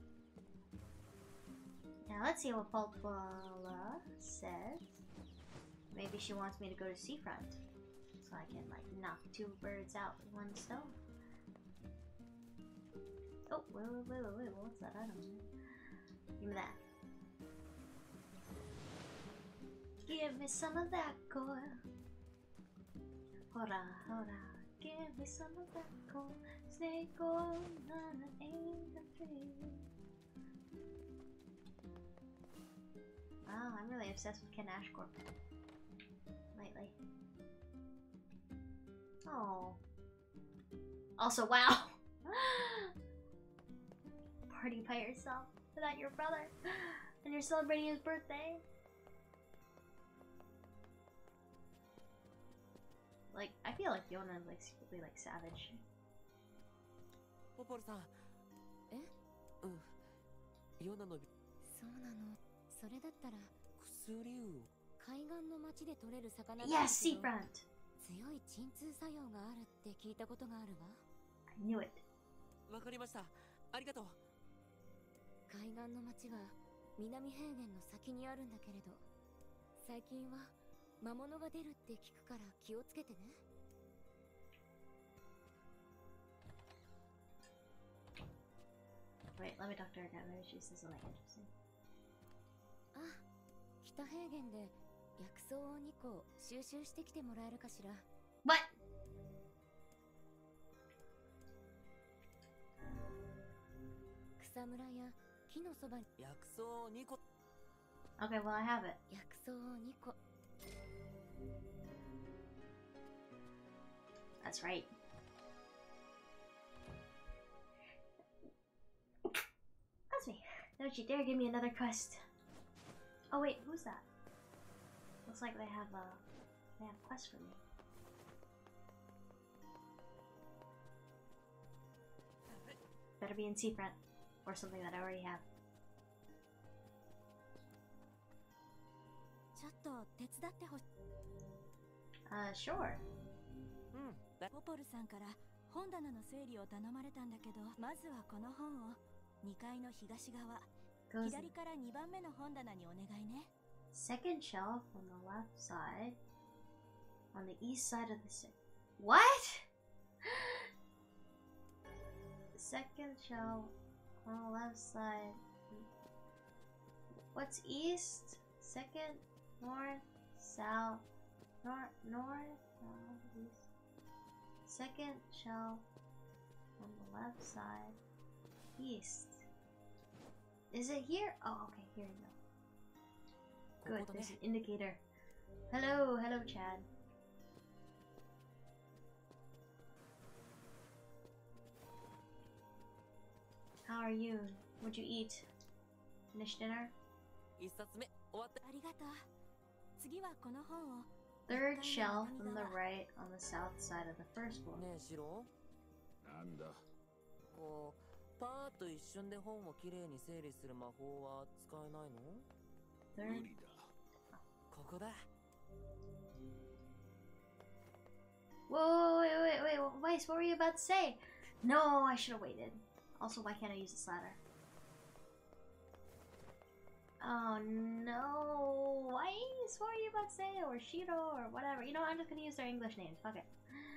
う。 Now let's see what Popola says. Maybe she wants me to go to Seafront, so I can like knock two birds out with one stone. Oh, wait, what's that item? Give me that. Give me some of that coil. Hora, give me some of that coil. Snake oil, none ain't a thing. Wow, I'm really obsessed with Ken Ashcorp lately. Oh. Also, wow. Party by yourself without your brother, and you're celebrating his birthday. like, I feel like Yona is like secretly like savage. ポポルさん。 え？ うん。ヨナのそうなの。それだったら薬を。 海岸の町で取れる魚なん Yes, ですけど seafront. 強い鎮痛作用があるって聞いたことがあるわ。 I knew it. わかりました。ありがとう。 海岸の町は南平原の先にあるんだけれど、最近は魔物が出るって聞くから気をつけてね。 Wait, let me talk to her again. Maybe she says something interesting. あ、北平原で薬草を2個収集してきてもらえるかしら。 What? 草むらや木のそばに薬草2個。 Okay, well, I have it. 薬草を2個。 That's right. That's me. Don't you dare give me another quest. Oh wait, who's that? Looks like they have quests for me. Better be in Seafront or something that I already have. ちょっと手伝ってほしい。 Sure. うん。 ポポルさんから本棚の整理を頼まれたんだけど、まずはこの本を2階の東側、 Goes 左から2番目の本棚にお願いね。 second shelf on the left side. On the east side of the What? Second shelf on the left side. What's east? Second, north, south, north, south, east. Second shelf on the left side, east. Is it here? Oh, okay, here you go. Good, there's an indicator. Hello, Chad. How are you? What'd you eat? Finished dinner? 1冊目終わった。 ありがとう。次はこの本を。 Third shelf on the right on the south side of the first one. ねえシロ。 なんだ。 こうパーッと一瞬で本をきれいに整理する魔法は使えないの？ 無 Third. 理だ。 ここだ。 Whoa, wait, Weiss, what were you about to say? No, I should have waited. Also, why can't I use the slider? Oh no, Weiss, what were you about to say? Or Shiro, or whatever. You know, I'm just gonna use their English names. Fuck it.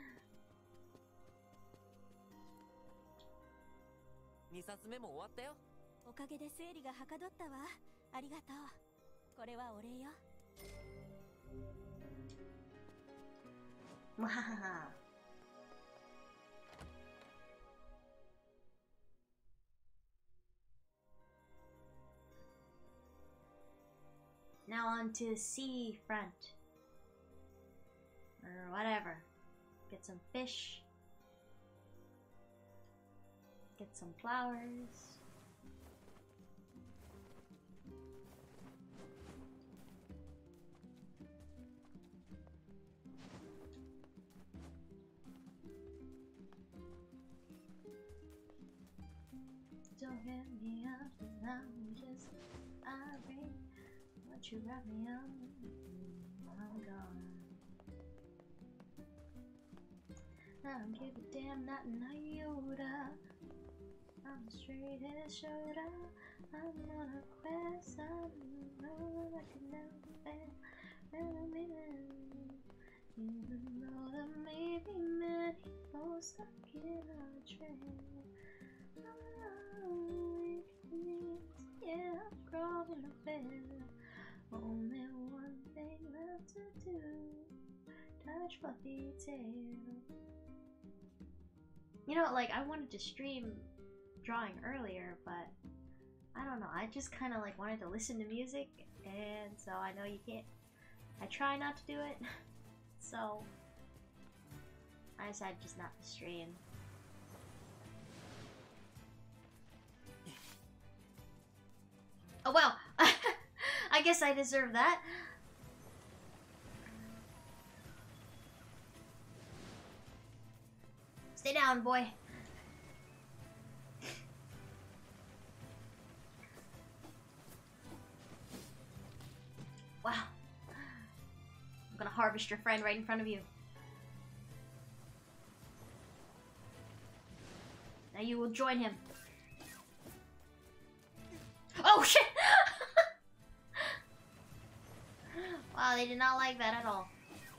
2冊目も終わったよ。 おかげで整理がはかどったわ。ありがとう。これはお礼よ。 Now on to sea front. Or whatever. Get some fish. Get some flowers. Don't get me up, I'm just irate. Won't you wrap me up? I'm gone. I don't give a damn, not an iota. I'm straight as shoulder. I'm on a quest. I know I can never fail. Even though there may be many people stuck in a train. Yeah, I'm crawling a bed. Only one thing left to do. Touch Fluffy tail. You know, like, I wanted to stream drawing earlier, but I don't know. I just kind of like wanted to listen to music, and so I know you can't. I try not to do it, so I decided just not to stream. Oh well, I guess I deserve that. Stay down, boy. Wow. I'm gonna harvest your friend right in front of you. Now you will join him. Oh shit! Wow, they did not like that at all.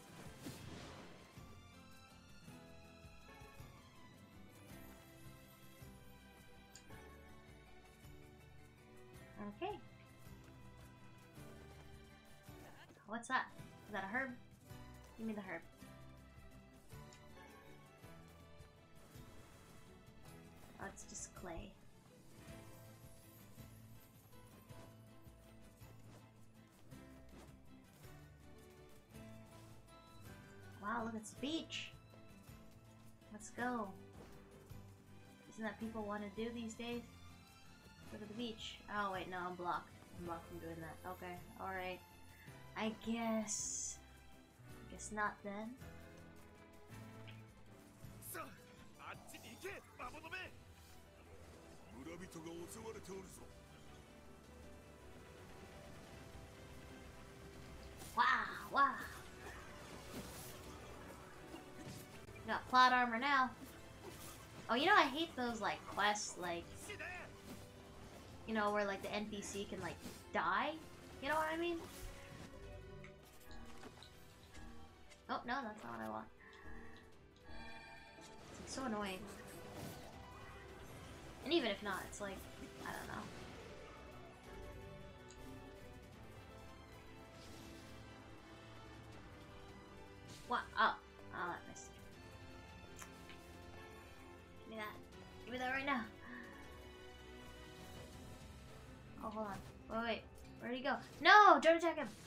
Okay. What's that? Is that a herb? Give me the herb. Oh, it's just clay. Wow, look, it's the beach. Let's go. Isn't that people want to do these days? Look at the beach. Oh wait, no, I'm blocked. I'm blocked from doing that. Okay, alright. I guess not then. さあ、あっちに行け、魔物め。村人が襲われておるぞ。 Wow, wow. Got plot armor now. Oh, you know, I hate those, like, quests, like, you know, where, like, the NPC can, like, die? You know what I mean? Oh, no, that's not what I want. It's so annoying. And even if not, it's like, I don't know. What? Oh, that missed. Give me that. Give me that right now. Oh, hold on. Wait. Where'd he go? No! Don't attack him!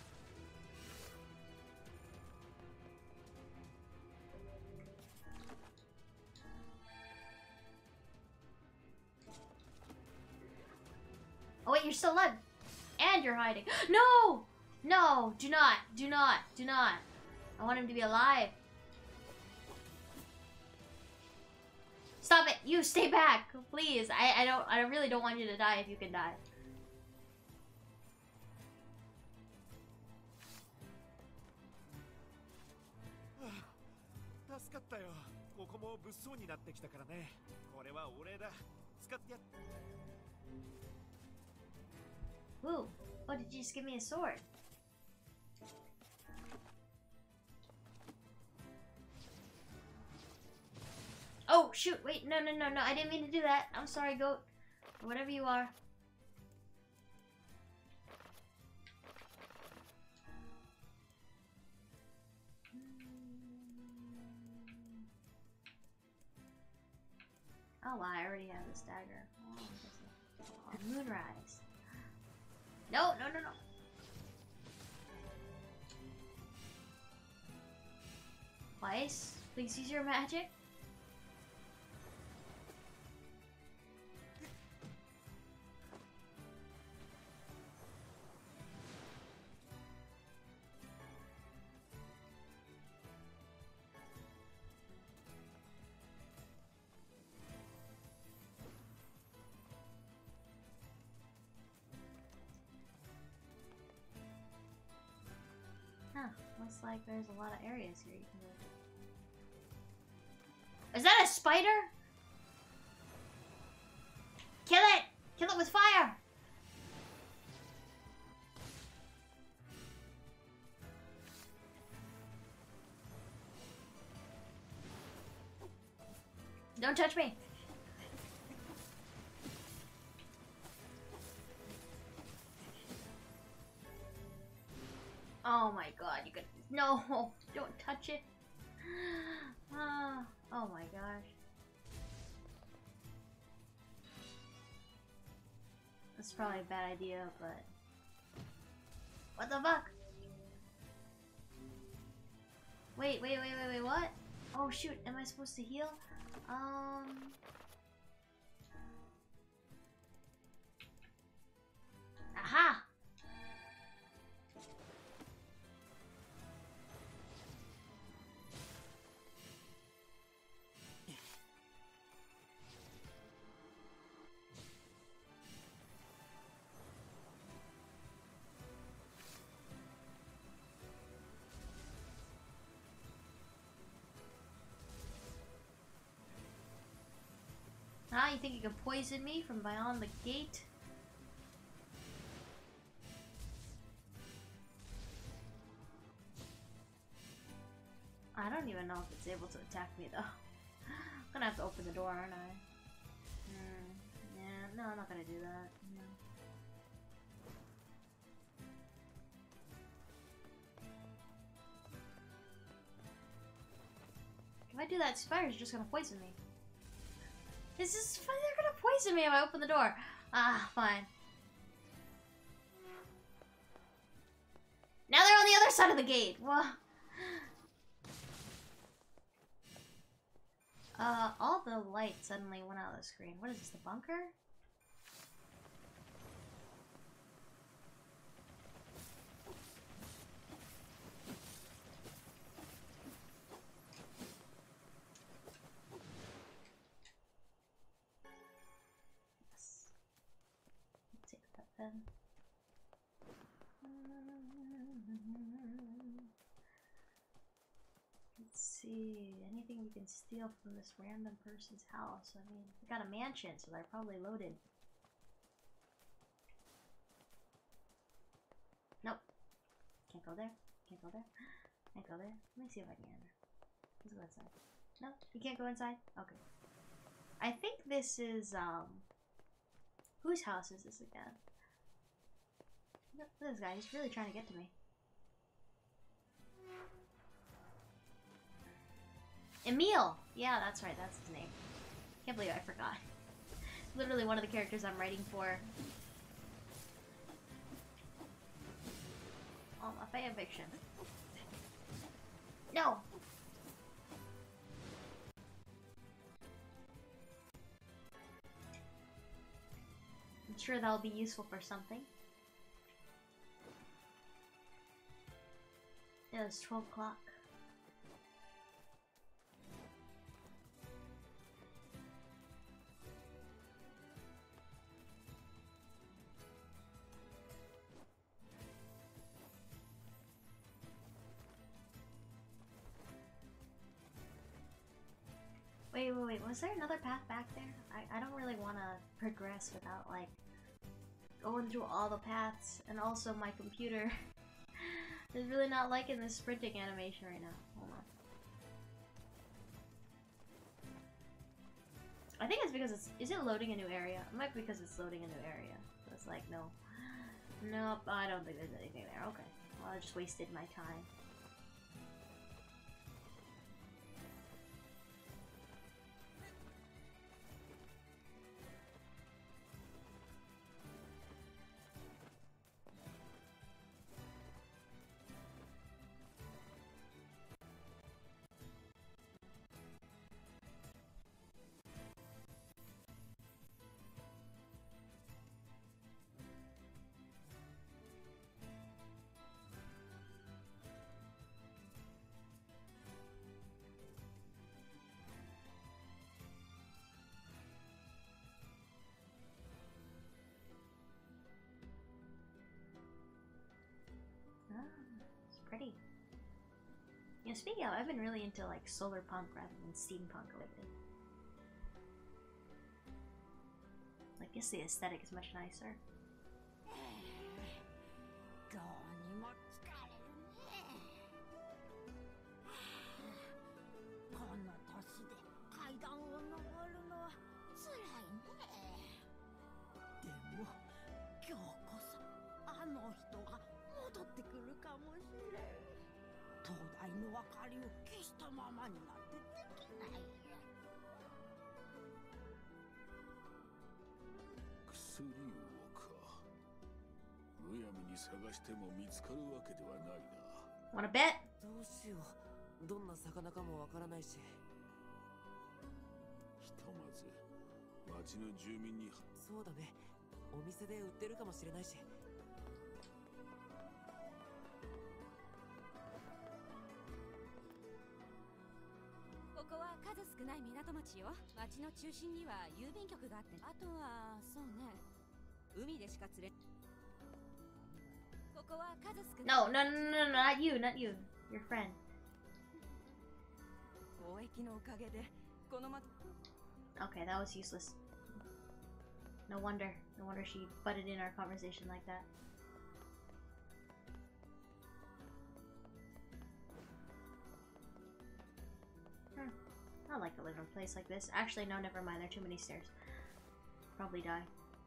Oh wait, you're still alive! And you're hiding. No! No! Do not! Do not! Do not! I want him to be alive. Stop it! You stay back! Please! I really don't want you to die if you can die. Ooh. Oh, did you just give me a sword? Oh, shoot. Wait. No. I didn't mean to do that. I'm sorry, goat. Or whatever you are. Oh, wow. I already have this dagger. Oh, Moonrise. No. Twice? Please use your magic. Looks like there's a lot of areas here you can go to. Is that a spider? Kill it! Kill it with fire! Don't touch me! Oh my god, you could. No! Don't touch it! Oh my gosh. That's probably a bad idea, but. What the fuck? Wait, what? Oh shoot, am I supposed to heal? Aha! Huh? You think you can poison me from beyond the gate? I don't even know if it's able to attack me though. I'm gonna have to open the door, aren't I? Yeah, no, I'm not gonna do that. No. If I do that, spiders are just gonna poison me. This is fun. They're gonna poison me if I open the door. Ah, fine. Now they're on the other side of the gate. Whoa. All the lights suddenly went out of the screen. What is this, the bunker? Yes. Let's take that then. Let's see, anything we can steal from this random person's house. I mean, we got a mansion, so they're probably loaded. Nope. Can't go there. Can't go there. Can't go there. Let me see if I can. Let's go inside. No, you can't go inside? Okay. I think this is, whose house is this again? Look at this guy, he's really trying to get to me. Emil! Yeah, that's right, that's his name. Can't believe I forgot. Literally one of the characters I'm writing for. Oh, my fan fiction. No! I'm sure that'll be useful for something. It was 12 o'clock. Wait, was there another path back there? I don't really want to progress without, like, going through all the paths, and also my computer is really not liking this sprinting animation right now. Hold on. I think it's because is it loading a new area? It might be because it's loading a new area. So it's like, no. Nope, I don't think there's anything there. Okay. Well, I just wasted my time. It's pretty. You know, speaking of, I've been really into like solar punk rather than steampunk lately. Like, I guess the aesthetic is much nicer. むやみに探しても見つかるわけではないな。 Wanna bet? どうしよう。どんな魚かもわからないし。 ひとまず町の住民に。 そうだね。お店で売ってるかもしれないし。 ここは数少ない港町よ。町の中心には郵便局があって、あとはそうね、海でしか釣れ。ここは数少ない。 No, not you, not you. Your friend. 貿易のおかげでこの町。 Okay, that was useless. No wonder. No wonder she butted in our conversation like that. I like to live in a place like this. Actually, no, never mind. There are too many stairs. Probably die.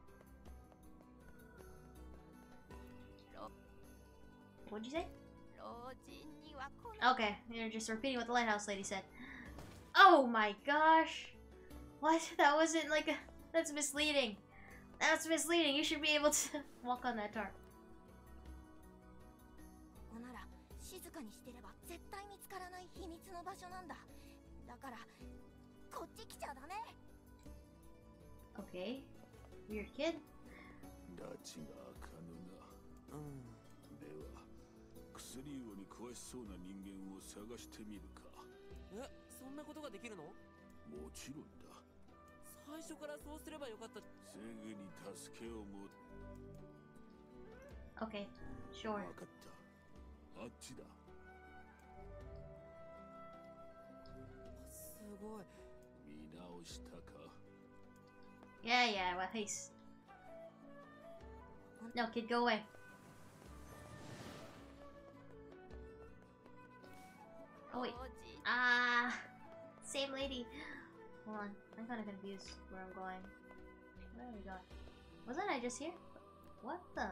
What'd you say? Okay, you're just repeating what the lighthouse lady said. Oh my gosh! What? That wasn't like a... That's misleading. That's misleading. You should be able to walk on that tarp. Okay. Weird kid. 拉致があかぬな。では、薬王に詳しそうな人間を探してみるか。 え、そんなことができるの？ もちろんだ。 最初からそうすればよかった。 すぐに助けをも。 Okay, sure. わかった。あっちだ。 すごい。 見直したか。 Yeah, yeah, well, haste. No, kid, go away. Oh, wait. Ah, same lady. Hold on, I'm kind of confused where I'm going. Where are we going? Wasn't I just here? What the?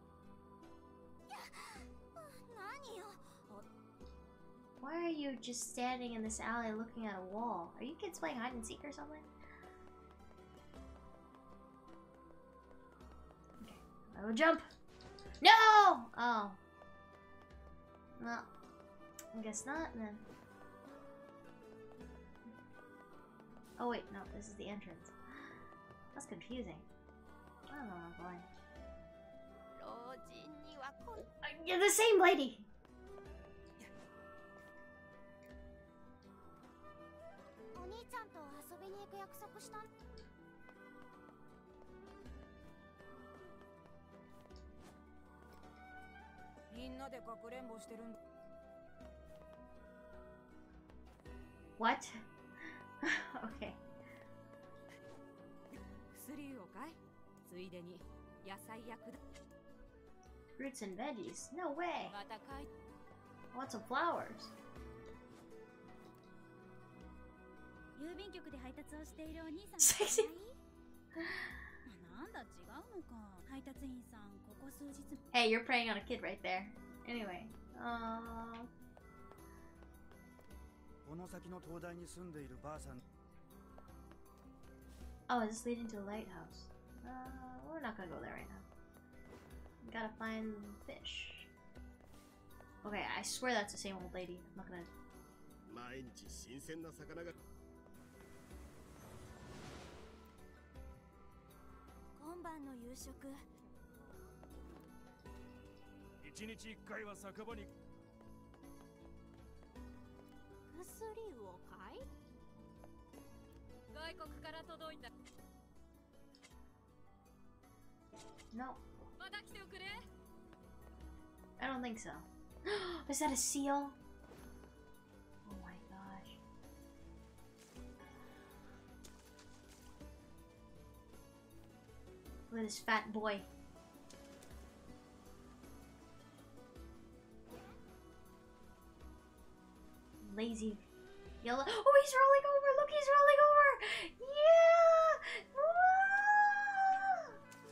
Why are you just standing in this alley looking at a wall? Are you kids playing hide and seek or something? Okay, I will jump. No! Oh. Well, I guess not then. Oh wait, no, this is the entrance. That's confusing. I don't know where I'm going. You're the same lady! What? Okay. Fruits and veggies? No way! I want some flowers. 郵便局で配達をしているお兄さん Sexy. なんだ違うのか配達員さんここ数日 Hey, you're preying on a kid right there. Anyway, この先の灯台に住んでいるばあさん Oh, is this leading to a lighthouse? We're not gonna go there right now. Gotta find fish. Okay, I swear that's the same old lady. I'm not gonna... 毎日新鮮な魚が今晩の夕食 1日1回は酒場に薬を買い外国から届いた No, また来ておくれ I don't think so. Is that a seal? Oh my gosh. Look at this fat boy. Lazy yellow. Oh, he's rolling over! Look, he's rolling over! Yeah! Whoa!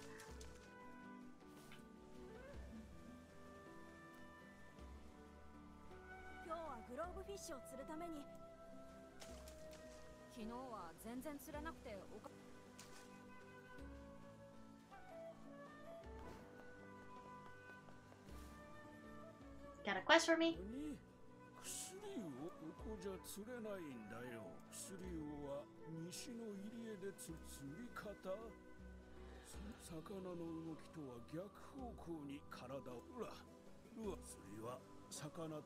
Got a quest for me? 薬をここじゃ釣れないんだよ。薬をは西の入り江で釣り方。魚の動きとは逆方向に体を。ほら、釣りは魚。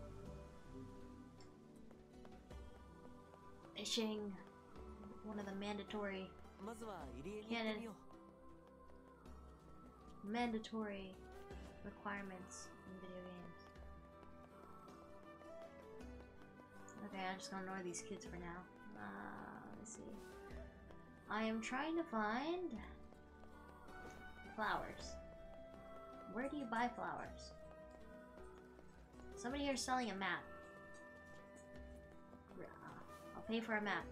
Fishing, one of the mandatory mandatory requirements in video games. Okay, I'm just gonna ignore these kids for now. Let's see. I am trying to find Flowers. Where do you buy flowers? Somebody here is selling a map. I'll pay for a map.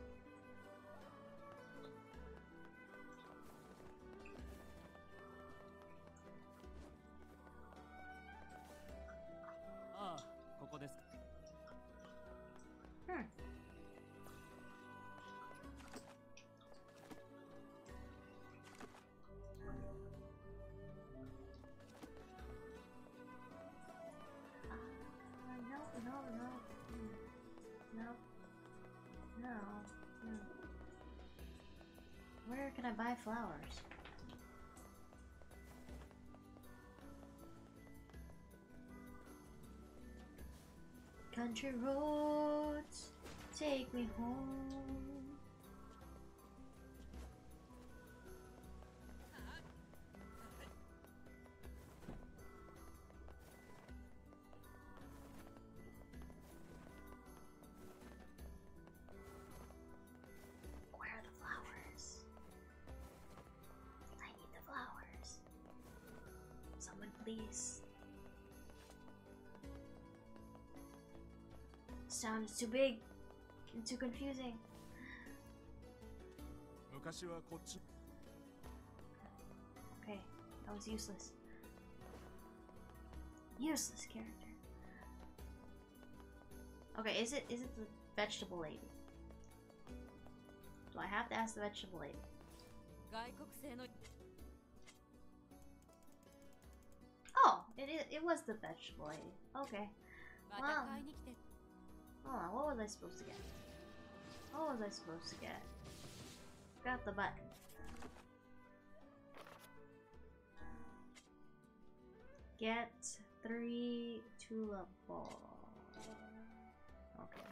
Hmm. No. Where can I buy flowers? Country roads, take me home. Where are the flowers? I need the flowers. Someone please. Sound is too big and too confusing. Okay, that was useless. Useless character. Okay, is it the vegetable lady? Do I have to ask the vegetable lady? Oh, it was the vegetable lady. Okay. Wow. Hold on, what was I supposed to get? What was I supposed to get? Got the button. Get 3 tulip balls. Okay.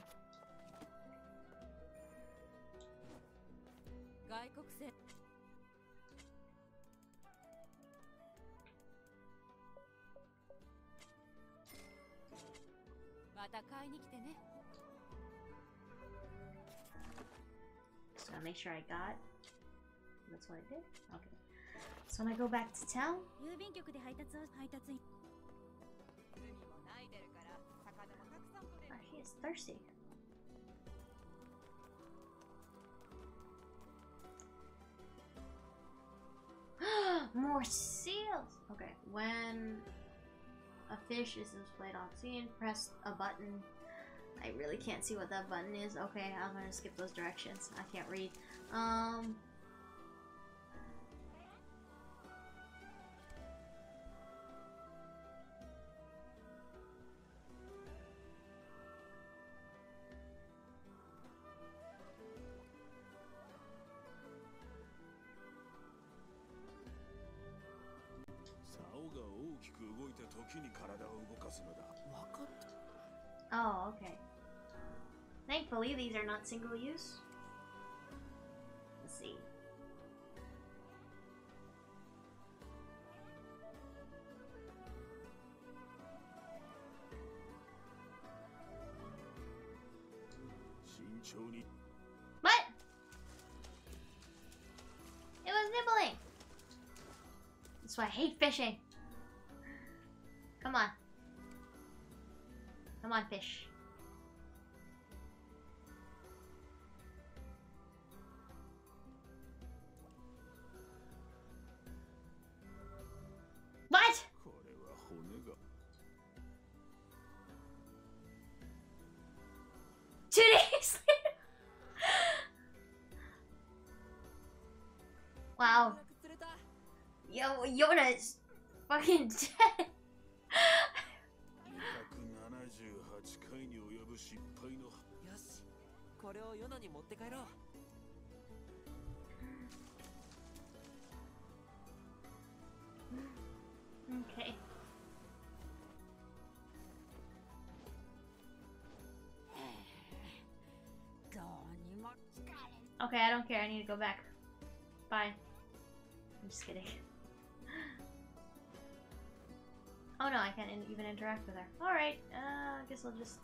Just gotta make sure I got. That's what I did? Okay. So when I go back to town. Oh, he is thirsty. More seals! Okay, when a fish is displayed on scene, press a button. I really can't see what that button is. Okay, I'm gonna skip those directions. I can't read. Oh, okay. Thankfully, these are not single use. Let's see. What? It was nibbling. That's why I hate fishing. Come on. Come on, fish. What? 2 days later. Wow. Yo, Yona is fucking dead. Okay. Okay, I don't care. I need to go back. Bye. I'm just kidding. Oh no, I can't even interact with her. Alright, I guess I'll just,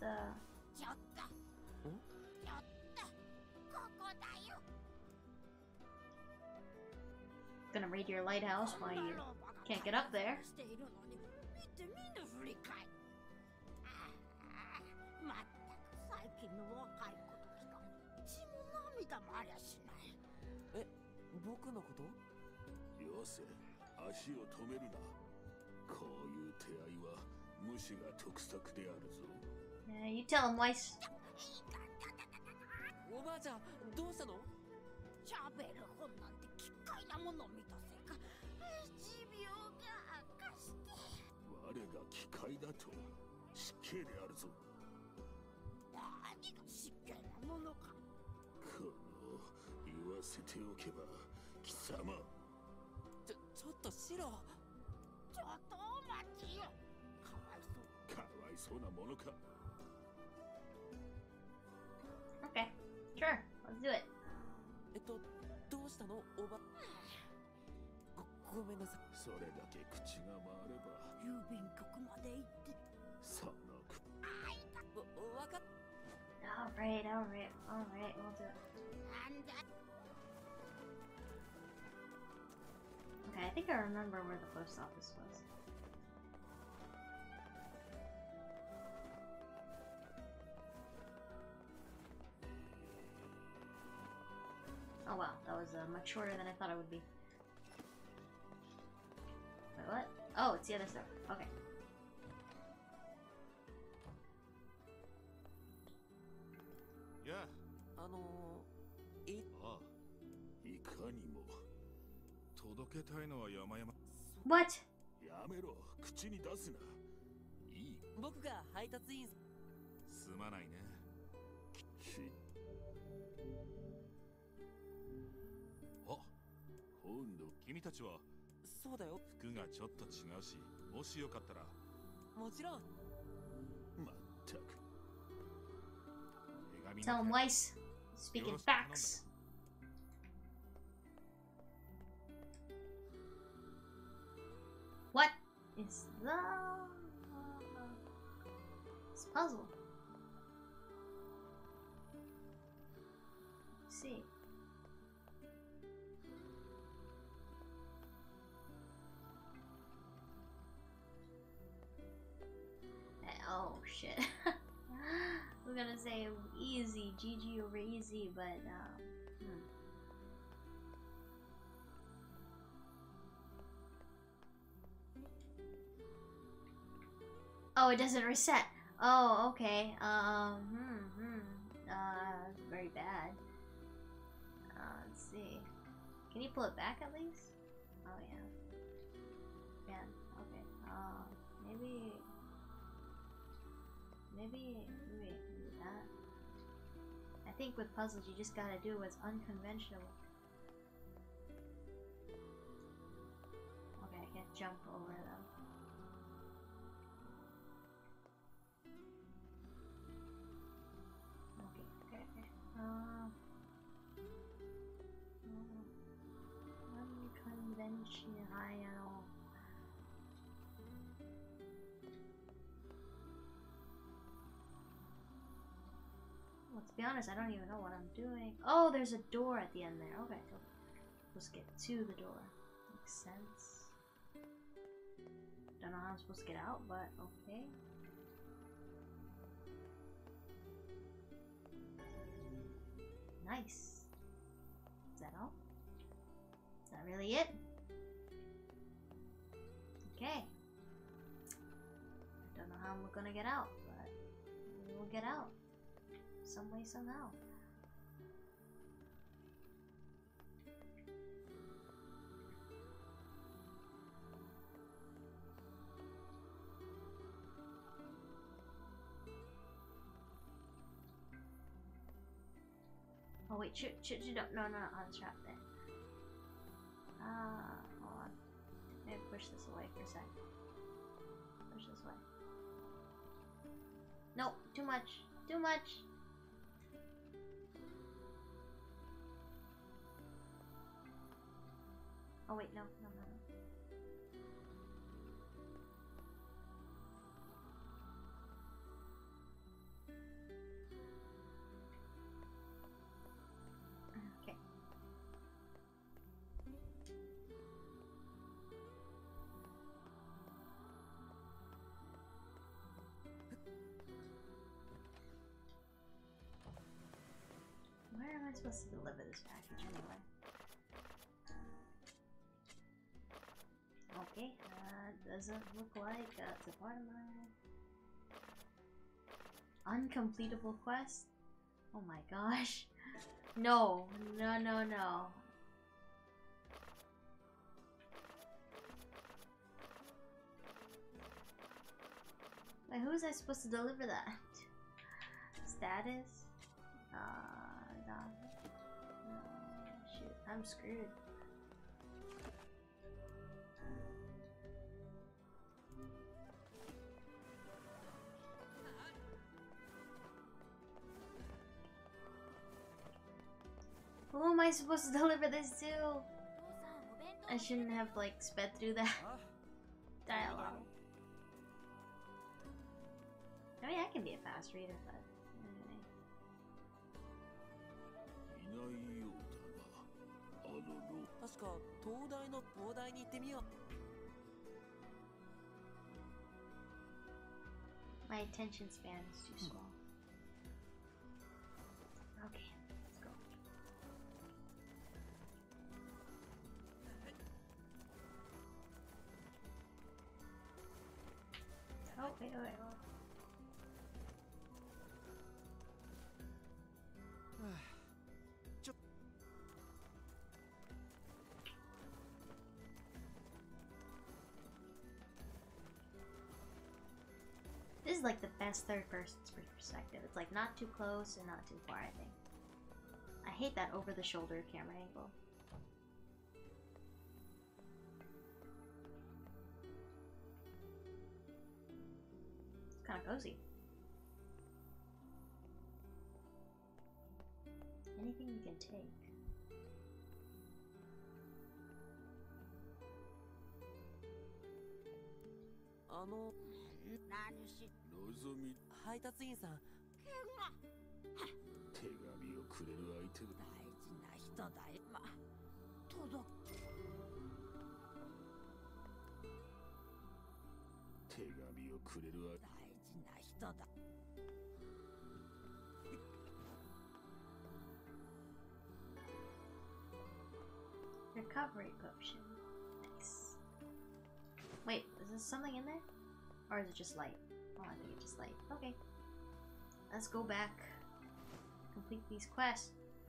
Gonna raid your lighthouse while you can't get up there. まったく最近の若い子たちが血も涙もありゃしない。 え、僕のこと？ よせ、足を止めるな。こういう手合いは無視が得策であるぞ。 Yeah, you tell him, Weiss. おばあちゃん、どうしたの？ 喋る本なんて奇怪なものを見たせいか、持病が悪化して。 我が機械だと失敬であるぞ。 何が失敬なものか。 この言わせておけば貴様。 ちょっとシロ。 ちょっとお待ちよ。かわいそう。 かわいそうなものか。 Okay, sure, let's do it. どうしたのおば。ごめんなさい。 それだけ口が回れば。 郵便局まで行って。 そのわかっ。 Alright, alright, alright, we'll do it. なんだ。 Okay, I think I remember where the post office was. Oh wow, that was much shorter than I thought it would be. Wait, what? Oh, it's the other stuff. Okay. Yeah. いかにも届けたいのは山々。 What? やめろ、口に出すな。いい。 僕が配達員。 すまないね。あ、 今度君たちは。 そうだよ。 服がちょっと違うし、もしよかったら。 もちろん。 まったく。 Tell him Weiss. Speaking facts. What is this puzzle? Let's see. Oh shit. We're gonna say easy, GG over easy, but Oh, it doesn't reset. Oh, okay. Very bad. Let's see. Can you pull it back at least? Oh yeah. Yeah. Okay. Maybe that. I think with puzzles, you just gotta do what's unconventional. Okay, I can't jump over them. Okay. Unconventional. Well, to be honest, I don't even know what I'm doing. Oh, there's a door at the end there. Okay, so let's get to the door. Makes sense. Don't know how I'm supposed to get out, but okay. Nice. Is that all? Is that really it? Okay. Don't know how I'm gonna get out, but we will get out. Some way, somehow. Oh wait, shoot, no, unstrap there. Hold on. Maybe push this away for a sec. Push this way. Nope, too much. Too much. Oh wait, no. Okay. supposed to deliver this package anyway? Okay, doesn't look like that's a part of my uncompletable quest. Oh my gosh. No, no, no, no. Wait, who was I supposed to deliver that? Status? No. Shoot, I'm screwed. Who am I supposed to deliver this to? I shouldn't have like sped through that dialogue. I mean, I can be a fast reader, but anyway. いないようだな。あのロ確か東大の東大に行ってみよう。 My attention span is too small. Okay, let's go. Oh, wait. This is like the best third person perspective. It's like not too close and not too far, I think. I hate that over the shoulder camera angle. It's kind of cozy. Anything you can take. のぞみ配達員さん手紙をくれる相手だ大事な人だよ届く手紙をくれる大事な人だ Recovery potion. Nice. Wait, is there something in there? Or is it just light? Oh, I think it's just light. Okay. Let's go back. Complete these quests.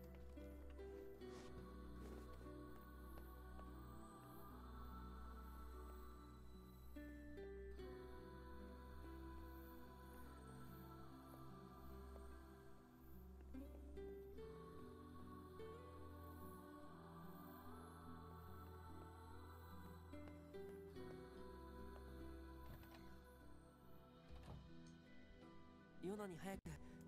Yunaに早く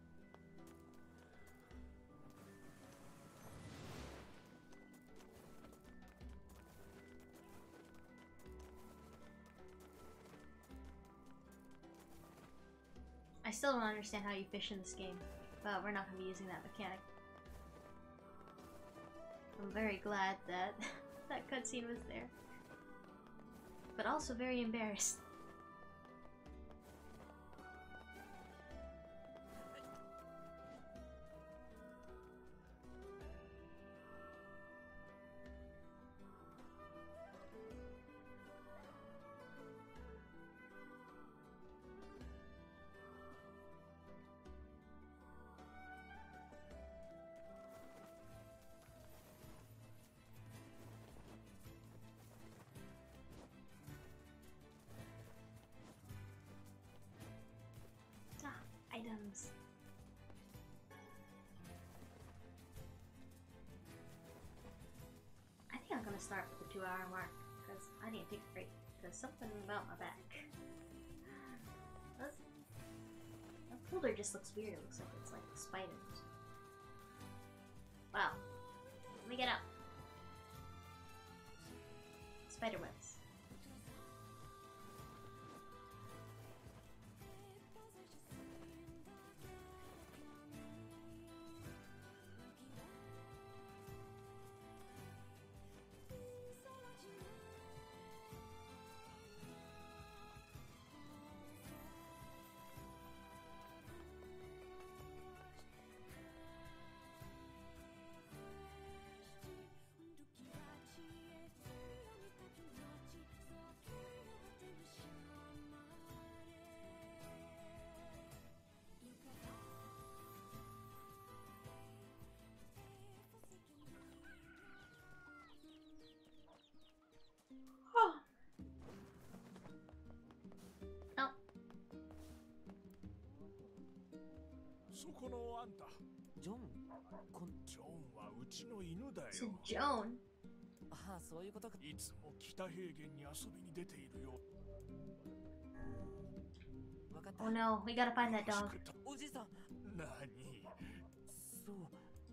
I still don't understand how you fish in this game, but we're not going to be using that mechanic. I'm very glad that that cutscene was there, but also very embarrassed. Items. I think I'm gonna start with the 2-hour mark because I need to take a break because something about my back. That folder just looks weird. It looks like it's like spiders. Wow. Let me get up. Spider webs. そこのあんた。 ジョン、 ジョンはうちの犬だよ。 It's Joan. ああ、そういうことか。 いつも北平原に遊びに出ているよ。 わかった。 Oh no, we gotta find that dog. おじさん。 何？ そう。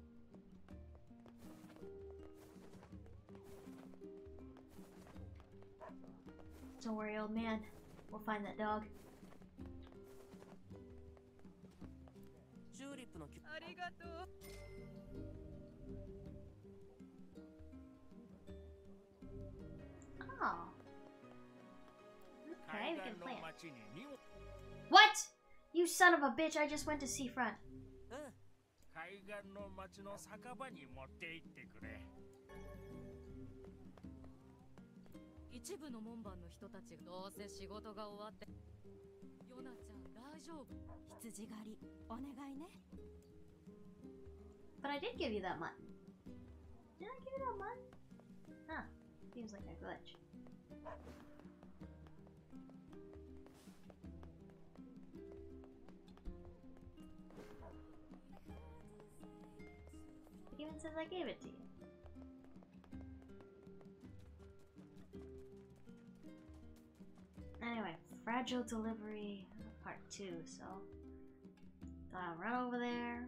Don't worry, old man. We'll find that dog. チューリップの木。 ありがとう。 Oh. Okay, we can plan. 町に荷物 What? You son of a bitch, I just went to seafront. うん。 海岸の町の酒場に持って行ってくれ。 一部の門番の人たちがどうせ仕事が終わって。ヨナちゃん大丈夫？羊狩りお願いね。 But I did give you that mutton. Did I give you that mutton? Huh. Seems like a glitch. It even says I gave it to you. Anyway, fragile delivery part 2, so I'll run over there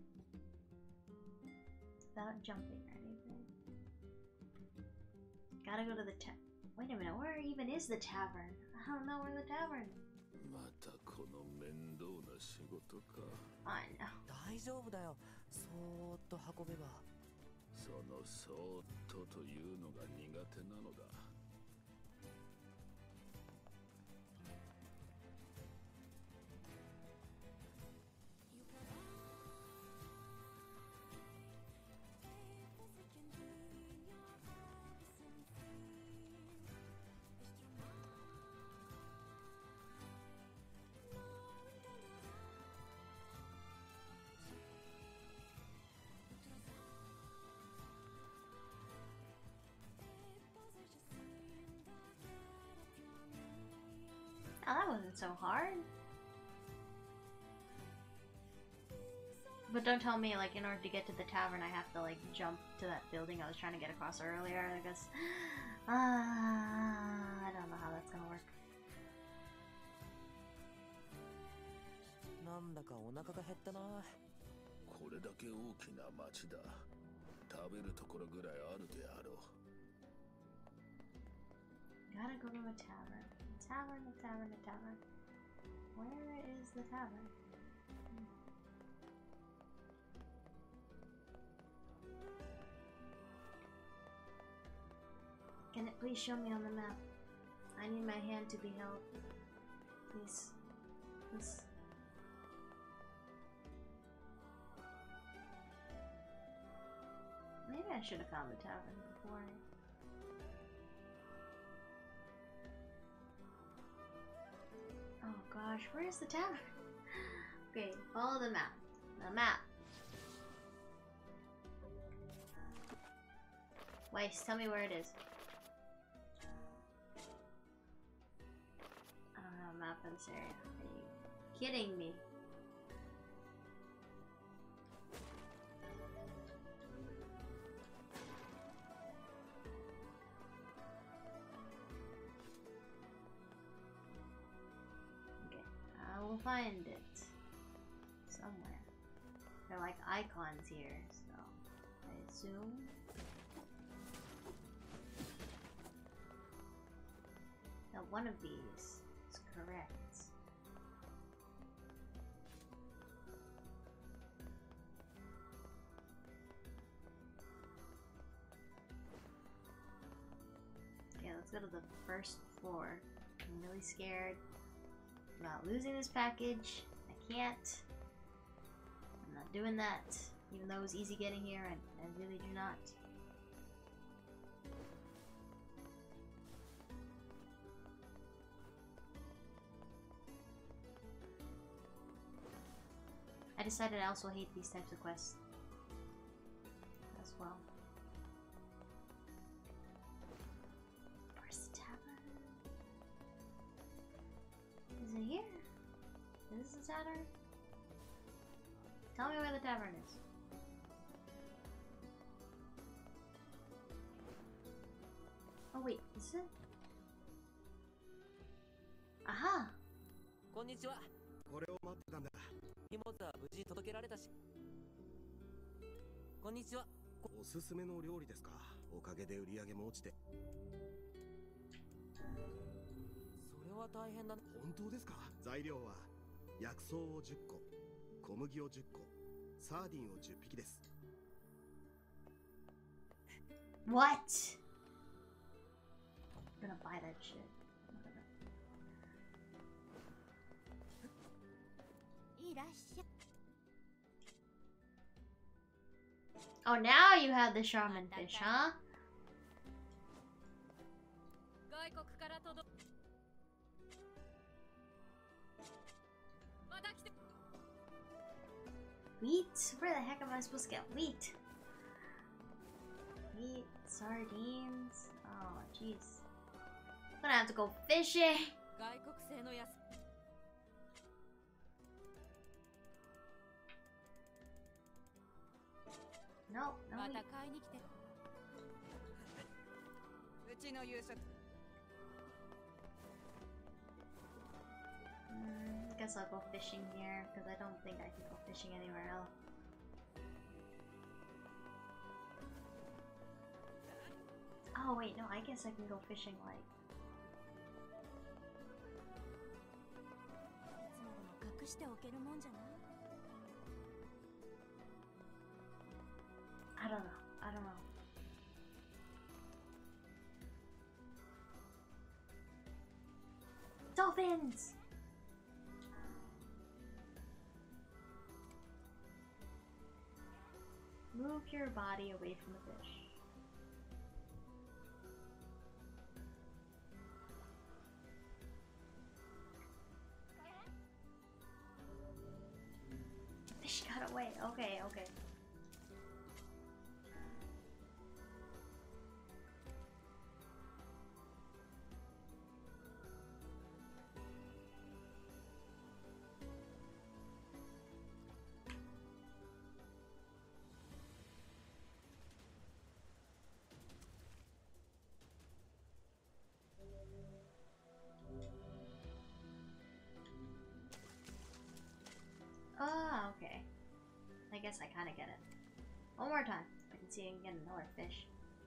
without jumping or anything. Gotta go to the wait a minute, where even is the tavern? I don't know where the tavern is. またこの面倒な仕事か。 I know. 大丈夫だよ。そーっと運べば。 そのそーっとというのが苦手なのだ。 Oh, that wasn't so hard. But don't tell me, like, in order to get to the tavern, I have to, like, jump to that building I was trying to get across earlier. I guess. I don't know how that's gonna work. なんだかお腹が減ったな。 これだけ大きな町だ。食べるところぐらいあるであろう。 Gotta go to a tavern. Tavern, the tavern, the tavern. Where is the tavern? Can it please show me on the map? I need my hand to be held. Please. Please. Maybe I should have found the tavern before. Oh gosh, where's the tavern? Okay, follow the map. The map. Weiss, tell me where it is. I don't have a map for this area. Are you kidding me? We'll find it somewhere. They're like icons here, so I assume. Now one of these is correct. Okay, let's go to the first floor. I'm really scared about losing this package. I can't. I'm not doing that. Even though it was easy getting here, I really do not. I decided I also hate these types of quests as well. Where's the tavern? Is it here? Is this the tavern? Tell me where the tavern is. Oh wait, is it? Aha! こんにちは。 これを待ってたんだ。 荷物は無事届けられたし。こんにちは。 おすすめの料理ですか。おかげで売り上げも落ちて。 それは大変だね。 本当ですか。材料は薬草を10個、小麦を10個、サーディンを10匹です。 What? I'm gonna buy that shit. Oh, now you have the shaman fish, huh? Wheat? Where the heck am I supposed to get wheat? Wheat, sardines. Oh, jeez. I'm gonna have to go fishing. No, no. I guess I'll go fishing here because I don't think I can go fishing anywhere else. Oh wait, no, I guess I can go fishing like. I don't know. I don't know. Dolphins! Move your body away from the fish. Fish got away. Okay, okay. Ah, okay. I guess I kind of get it. One more time. I can see I can get another fish.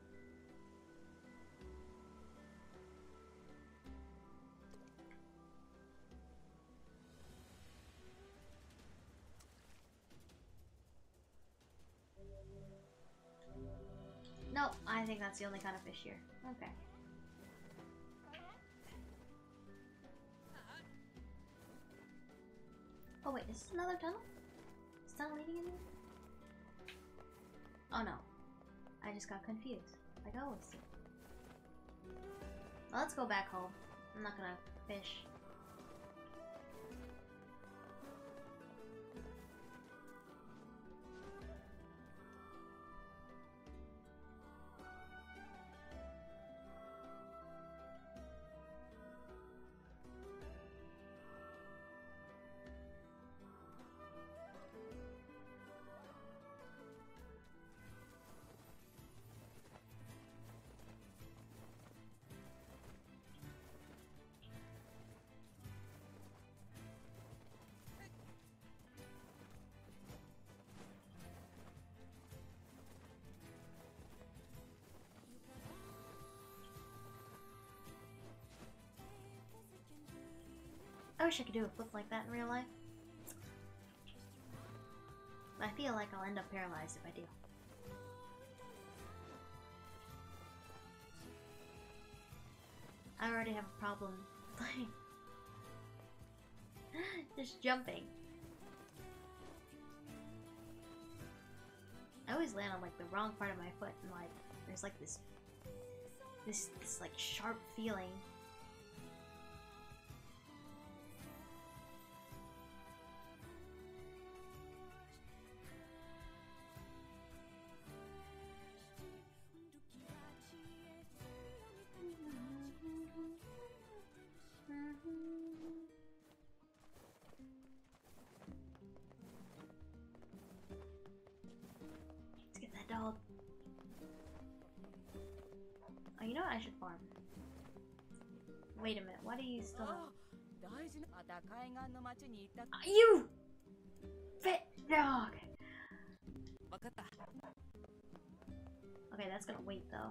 Nope, I think that's the only kind of fish here. Okay. Oh wait, is this another tunnel? Is tunnel leading anywhere? Oh no. I just got confused. Like I always do. Well, let's go back home. I'm not gonna fish. I wish I could do a flip like that in real life. But I feel like I'll end up paralyzed if I do. I already have a problem like just jumping. I always land on like the wrong part of my foot and like there's like this like sharp feeling. you know what? I should farm. Wait a minute. What do you still have? You fit dog. Okay, that's gonna wait though.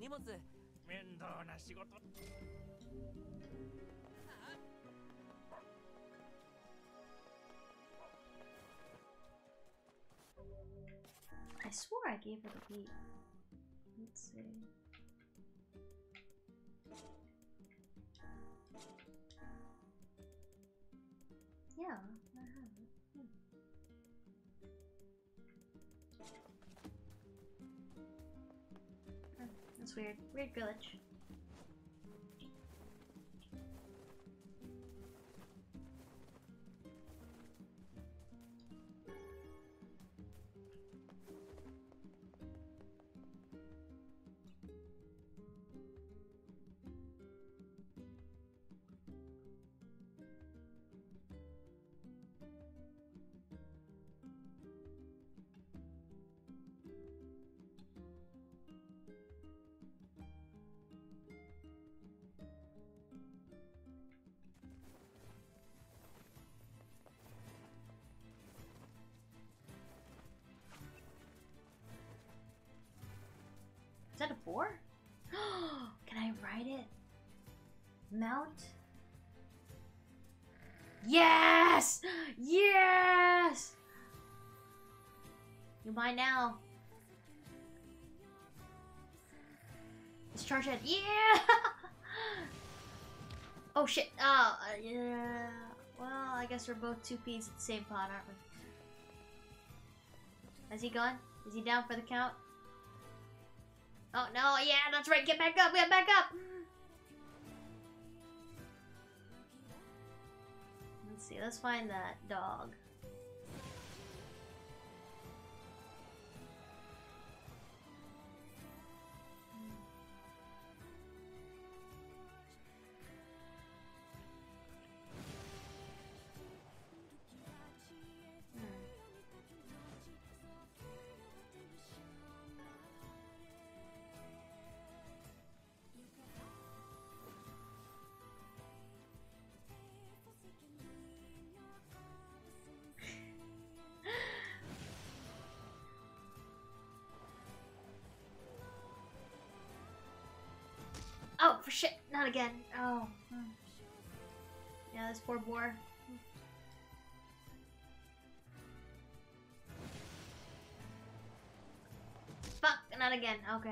I swore I gave her the beat. Let's see. Yeah, I have it. That's weird. Weird glitch. Is that a boar? Can I ride it? Mount? Yes! Yes! You mine now. Let's charge it. Yeah! Oh shit. Oh, yeah. Well, I guess we're both two peas at the same pot, aren't we? Has he gone? Is he down for the count? Oh no, yeah, that's right, get back up, get back up! Let's see, let's find that dog. Oh, for shit, not again. Oh. Yeah, this poor boar. Fuck, not again. Okay.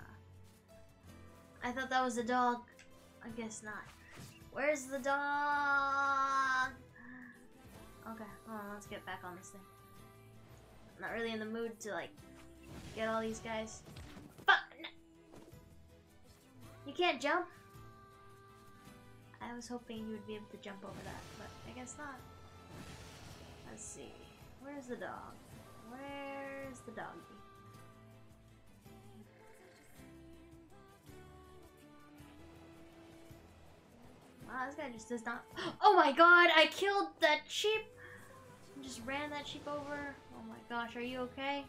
I thought that was the dog. I guess not. Where's the dog? Okay, hold on, let's get back on this thing. I'm not really in the mood to, like, get all these guys. Fuck! No. You can't jump? I was hoping you would be able to jump over that, but I guess not. Let's see. Where's the dog? Where's the doggy? Wow, this guy just does not. Oh my god, I killed that sheep! I just ran that sheep over. Oh my gosh, are you okay?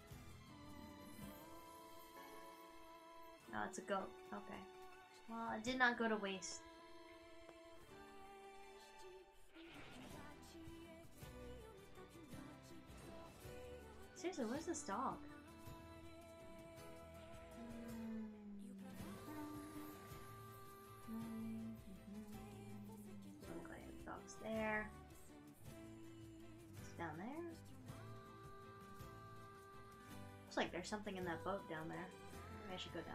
No, it's a goat. Okay. Well, it did not go to waste. Seriously, where's this dog? Okay, the dog's there. It's down there. Looks like there's something in that boat down there. Maybe I should go down.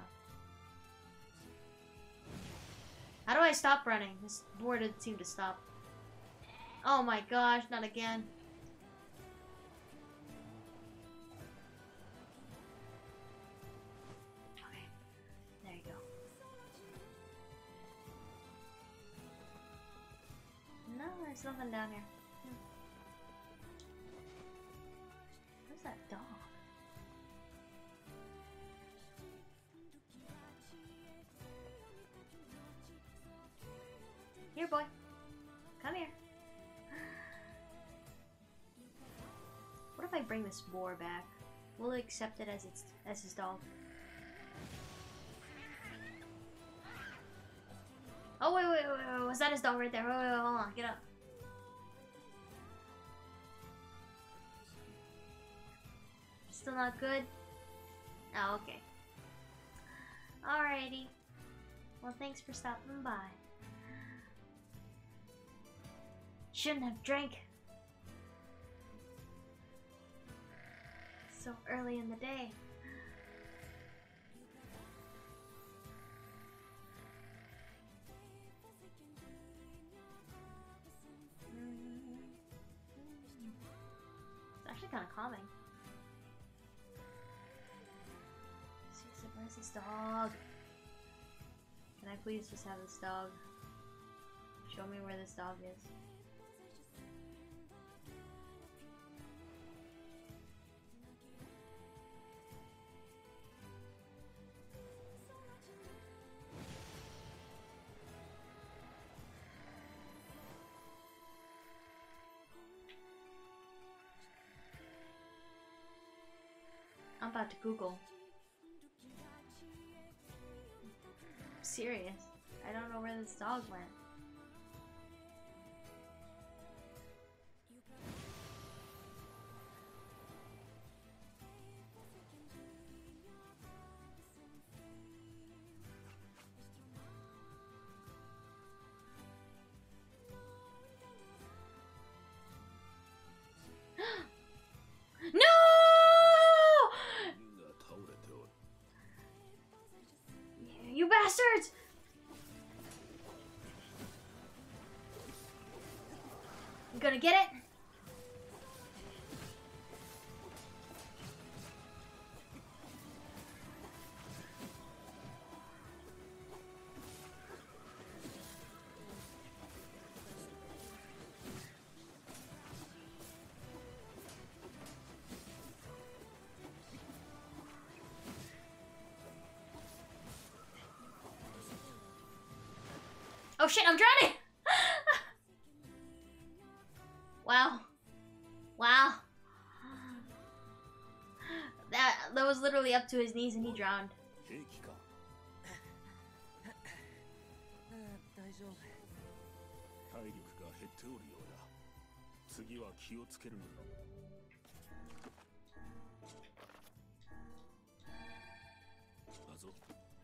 How do I stop running? This board didn't seem to stop. Oh my gosh, not again. Okay, there you go. No, there's nothing down here. Where's that dog? Here, boy. Come here. What if I bring this boar back? Will it accept it as his dog? Oh, wait. Was that his dog right there? Wait, hold on. Get up. Still not good? Oh, okay. Alrighty. Well, thanks for stopping by. Shouldn't have drank so early in the day. It's actually kind of calming. Seriously, where's this dog? Can I please just have this dog? Show me where this dog is. I'm about to Google. I'm serious. I don't know where this dog went. You bastards! You gonna get it? Oh shit, I'm drowning! Wow. Wow. That was literally up to his knees and he drowned. 兵器か。体力が減っておるようだ。次は気をつけるのだ。だぞ。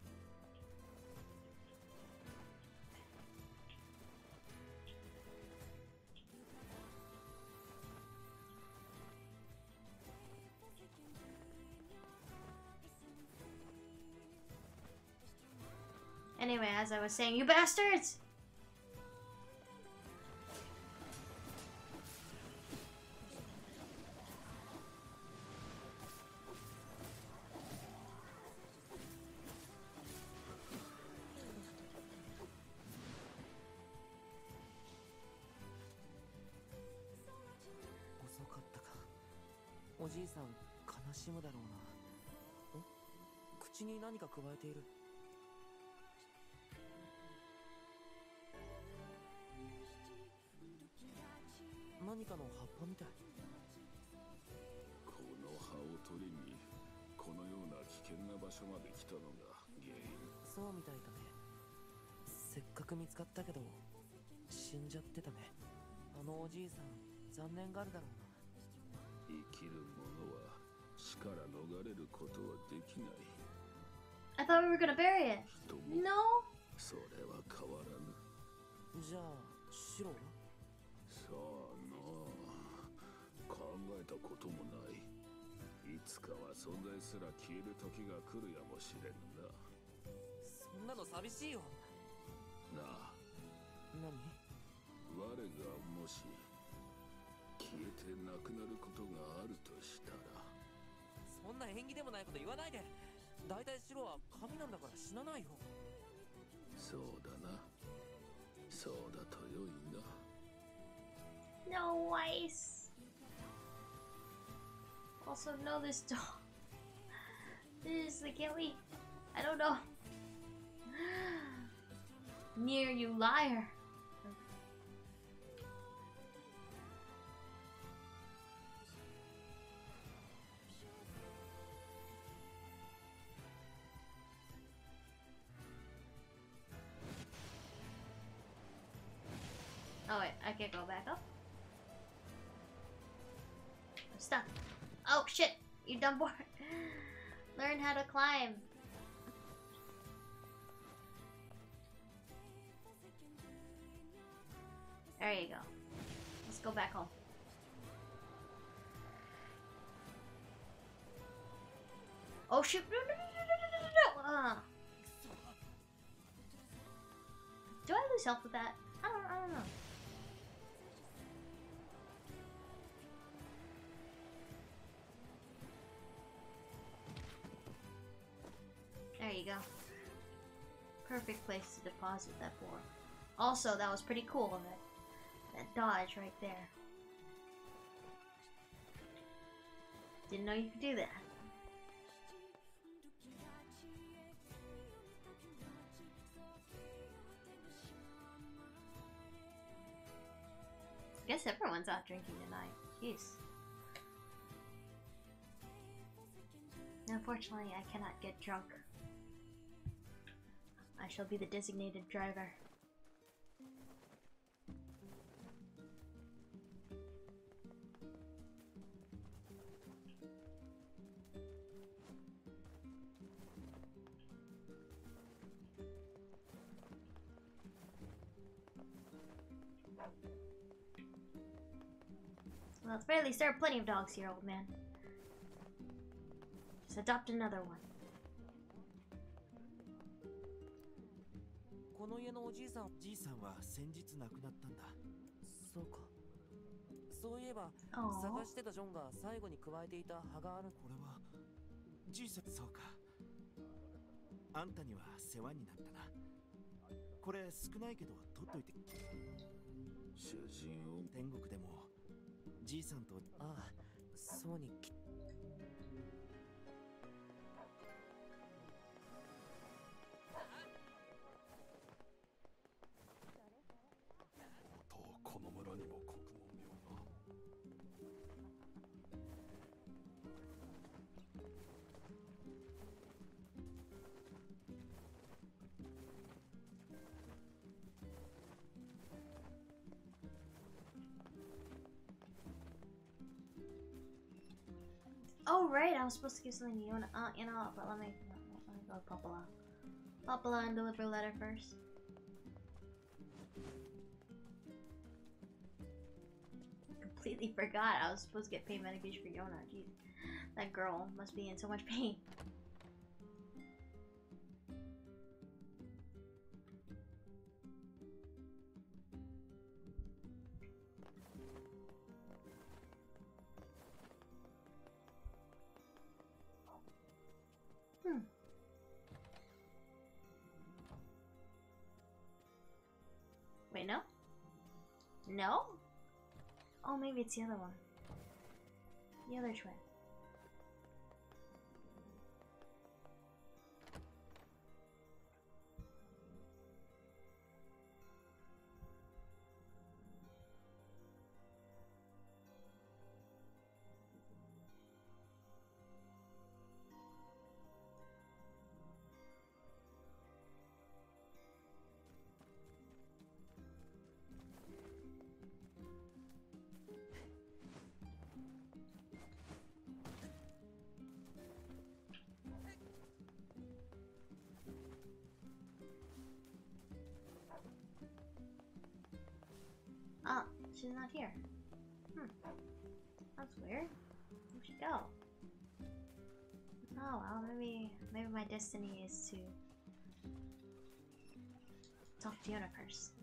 Anyway, as I was saying, you bastards! おじいさん悲しむだろうな。口に何か加えている。何かの葉っぱみたい。 この葉を取りにこのような危険な場所まで来たのが原因。 そうみたいだね。せっかく見つかったけど死んじゃってたね。あのおじいさん残念がるだろうな。 生きる者は死から逃れることはできない。 I thought we were gonna bury it. No? それは変わらぬ。 じゃあシロは？ さあなあ、考えたこともない。いつかは存在すら消える時が来るやもしれんな。 そんなの寂しいよ。 なあ。 何？ 我がもし消えてなくなることがあるとしたら。 そんな縁起でもないこと言わないで。だいたいシロは神なんだから死なないよ。 そうだな。そうだとよいな。 No ice. Also, no, this dog. This is the Gilly. I don't know. Near you, liar. I can't go back up. I'm stuck. Oh shit! You dumb boy. Learn how to climb. There you go. Let's go back home. Oh shit! No, no, no, no, no, no, no. Do I lose health with that? I don't know. There you go. Perfect place to deposit that for. Also, that was pretty cool of it. That dodge right there. Didn't know you could do that. I guess everyone's out drinking tonight. Jeez. Unfortunately, I cannot get drunk. I shall be the designated driver. Well, at the very least, there are plenty of dogs here, old man. Just adopt another one. この家のおじいさんは先日亡くなったんだ。そうか。そういえば、探してたジョンが最後に加えていた葉がある。これはじいさん。そうか。あんたには世話になったな。これ少ないけど取っといて。 主人を天国でもじいさんと。ああ、そうに。 この村にも国門廟が。 Oh right, I was supposed to give something to Yona. You know, but let me go to Popola. Popola and deliver a letter first. Completely forgot I was supposed to get pain medication for Yona. Jeez, that girl must be in so much pain. Wait, no? No? Oh, maybe it's the other one. The other twin. Oh, she's not here. That's weird. Where'd she go? Oh well, maybe my destiny is to talk to Yona first.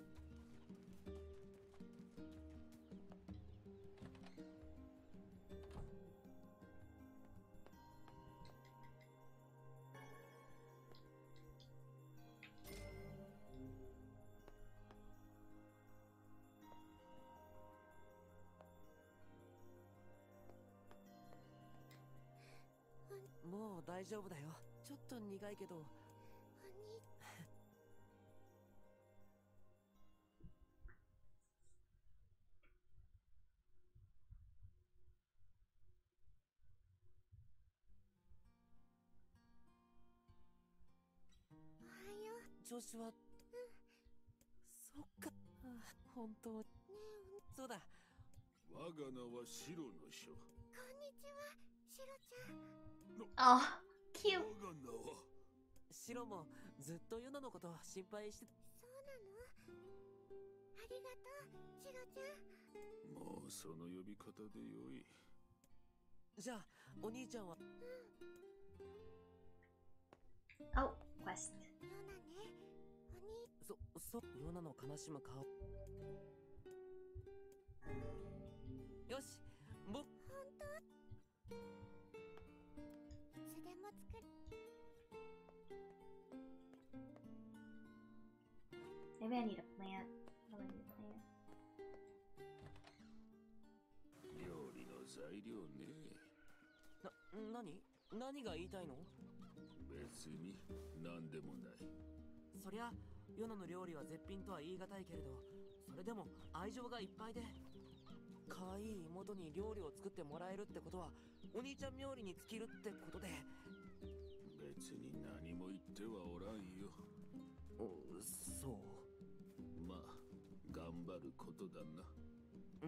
もう大丈夫だよ。ちょっと苦いけど。調子は。そっか。 本当。そうだ。 我が名はシロの書。 こんにちは、シロちゃん。 Oh, cute. 我が名は。 シロもずっとユナのこと心配して。 そうなの？ありがとう、シロちゃん。 もうその呼び方でよい。 じゃあ、お兄ちゃんは。 Oh, quest. ヨナね、お兄。 ヨナの悲しむ顔。よし、僕。 本当？いつでも作る。 Maybe I need a plant. I need a plant. 料理の材料ね。 何が言いたいの？ 別に何でもない。 そりゃヨナの料理は絶品とは言い難いけれど、それでも愛情がいっぱいで、可愛い妹に料理を作ってもらえるってことはお兄ちゃん冥利に尽きるってことで。 別に何も言ってはおらんよ。 そう。 まあ頑張ることだな。 うん。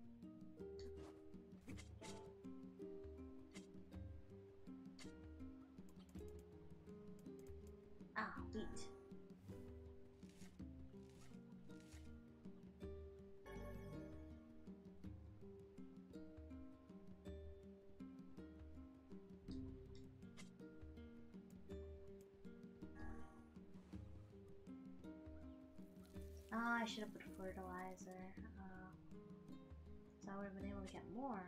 Ah, wheat. Ah, I should have put fertilizer. So I would have been able to get more.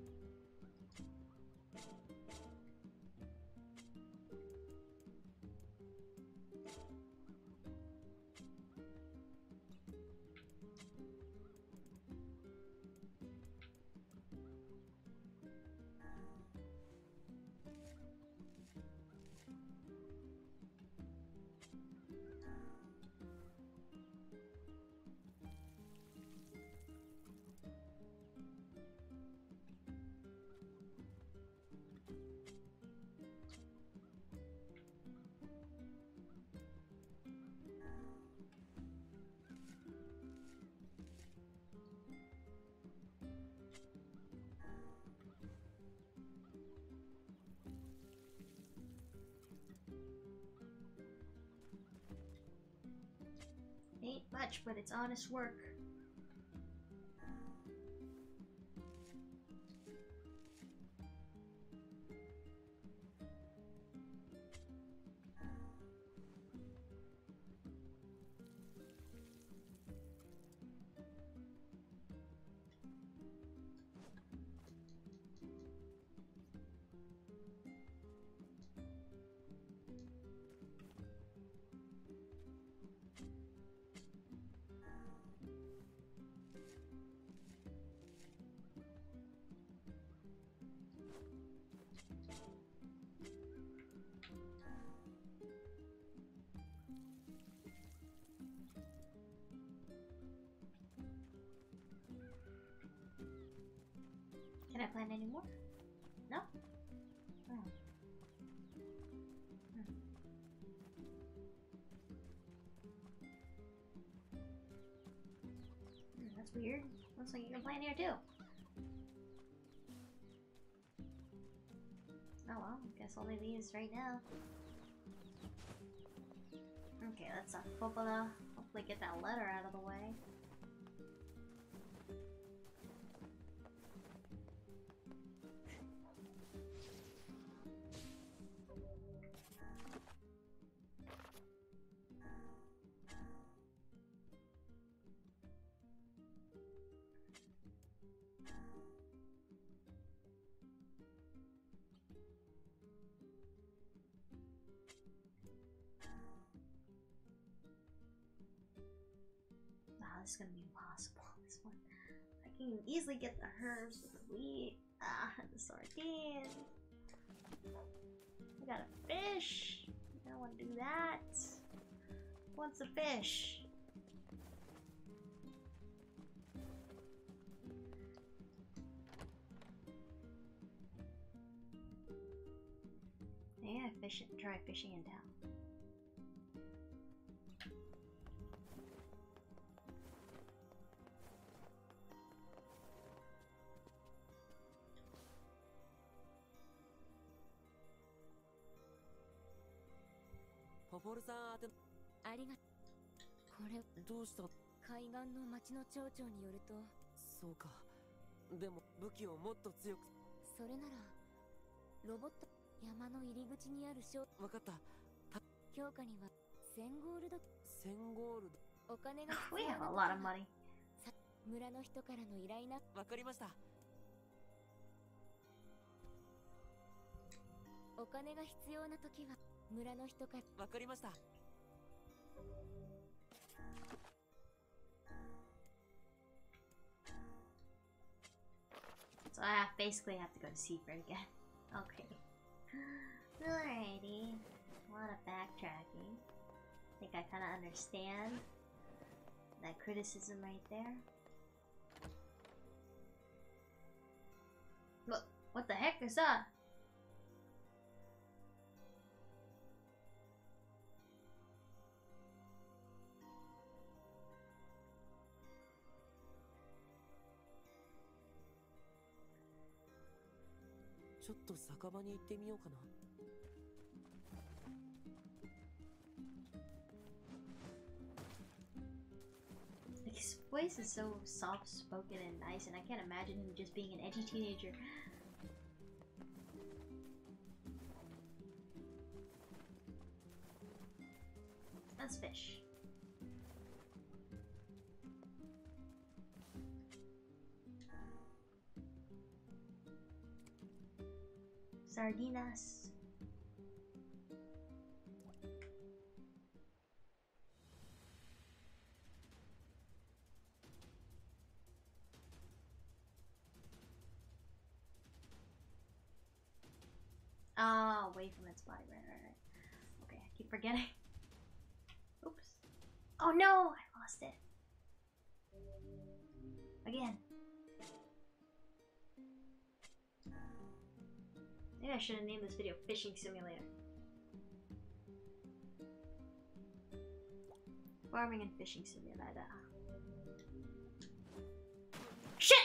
Ain't much, but it's honest work. Can I plant any more? No? Oh. That's weird. Looks like you can plant here too. Oh well, I guess only these right now. Okay, let's hopefully get that letter out of the way. This is gonna be impossible. This one, I can easily get the herbs with the wheat. The sardines. We got a fish. I don't want to do that. What's a fish? Yeah, try fishing in town. フォルさん宛て。 ありがこれどうした？ 海岸の町の町長によると。 そうか。でも武器をもっと強く。 それならロボット山の入り口にあるわかった。 強化には1000ゴールド。 1000ゴールド。 お金が We have a lot of money. 村の人からの依頼な。 わかりました。 お金が必要な時は村の人から。 わかりました。 So I basically have to go to Seaford again. Okay. Alrighty. A lot of backtracking. I think I kind of understand that criticism right there. What the heck is that? ちょっと酒場に行ってみようかな。 His voice is so soft-spoken and nice, and I can't imagine him just being an edgy teenager. Let's fish. Sardinas. Ah, away from its body. Right. Okay, I keep forgetting. Oops. Oh no, I lost it. Again. Maybe I should have named this video Fishing Simulator. Farming and Fishing Simulator. Shit!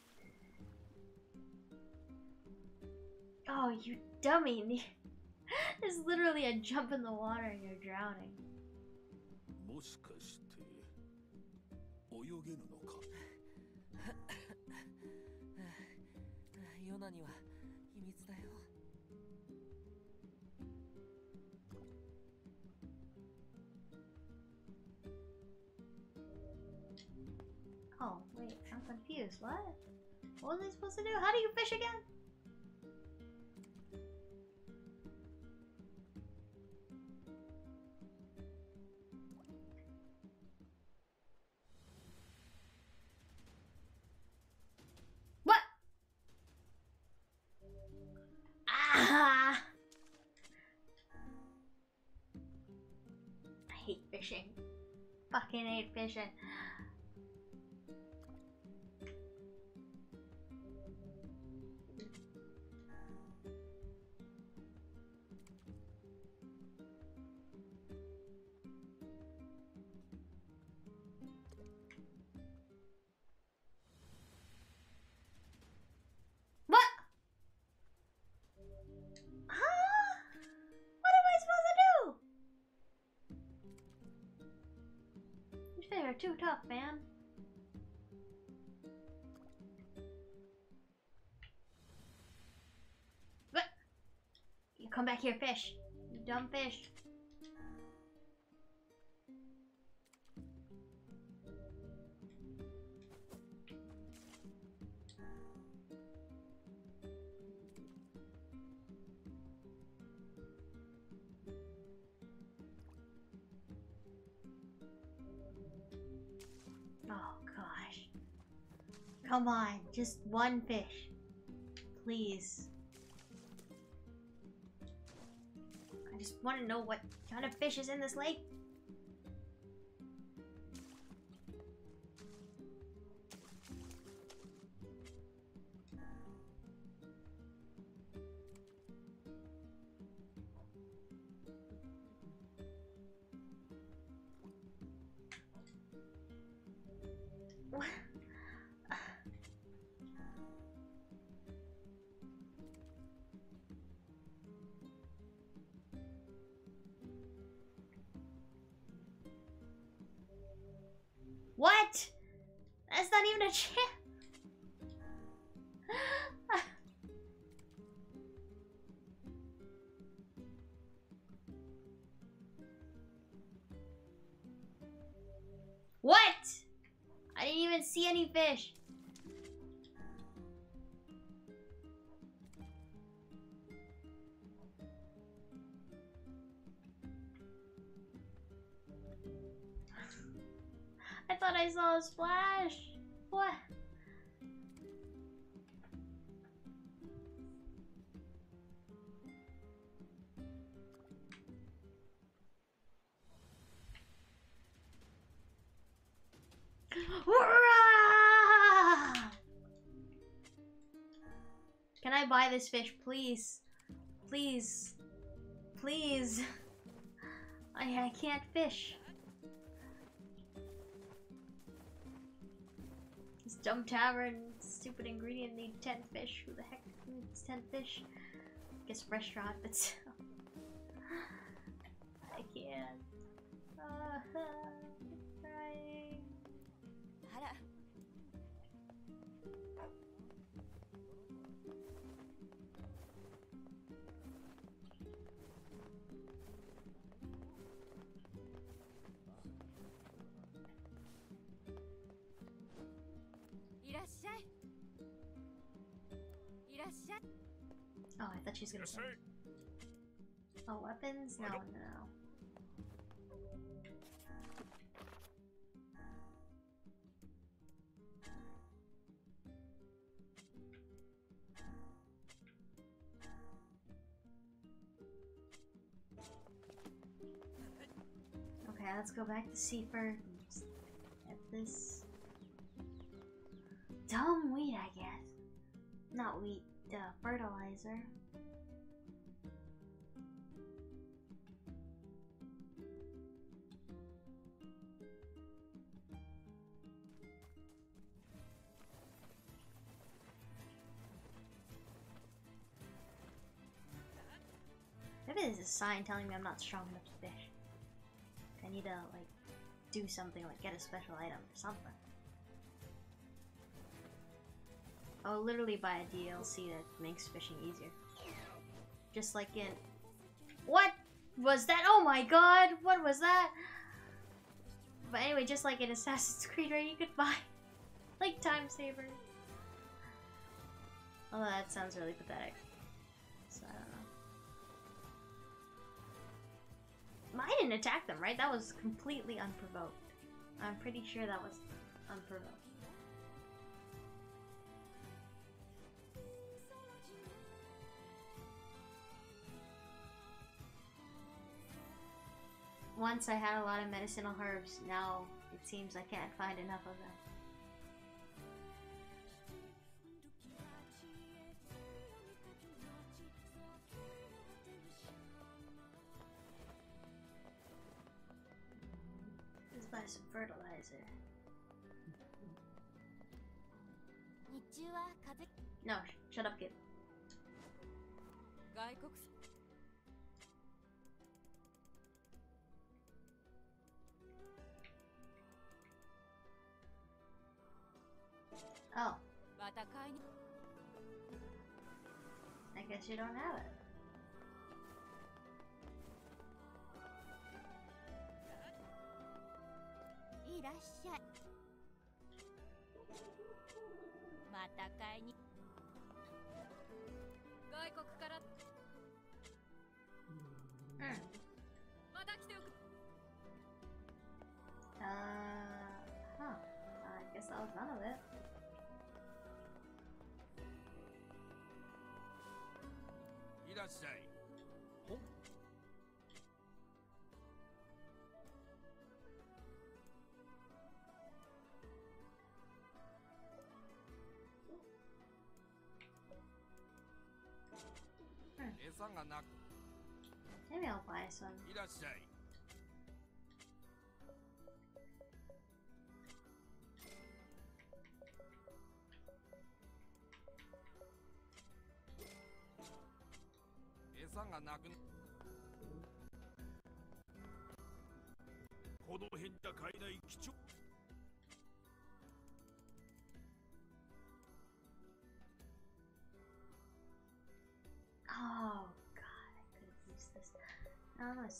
Oh, you dummy. There's literally a jump in the water and you're drowning. もしかして泳げるのか？ ヨナには秘密だよ。 Oh, wait, I'm confused. What? What was I supposed to do? How do you fish again? What? Ah! I hate fishing. Fucking hate fishing. They're too tough, man. What? You come back here, fish. You dumb fish. Oh gosh. Come on, just one fish. Please. I just want to know what kind of fish is in this lake. What? That's not even a chance. What? I didn't even see any fish. I thought I saw a splash. What? Can I buy this fish, please? Please. Please. I can't fish. This dumb tavern, stupid ingredient, need 10 fish. Who the heck needs 10 fish? I guess restaurant, but still. I can't. I'm crying. Oh, I thought she was gonna say. Oh, weapons? No, no. Okay, let's go back to Seaford and just get this dumb wheat, I guess. Not wheat, fertilizer. Maybe there's a sign telling me I'm not strong enough to fish. I need to, like, do something, like get a special item or something. I'll literally buy a DLC that makes fishing easier. Just like in... What was that? Oh my god! What was that? But anyway, just like in Assassin's Creed, where you could buy, like, time saver. Although that sounds really pathetic. So I don't know. I didn't attack them, right? That was completely unprovoked. I'm pretty sure that was unprovoked. Once I had a lot of medicinal herbs, now it seems I can't find enough of them. Let's buy some fertilizer. No, shut up, kid. Oh. I guess you don't have it. Huh. I guess that was none of it. Maybe I'll buy some.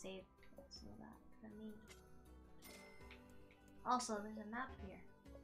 save some of that for me. Also, there's a map here.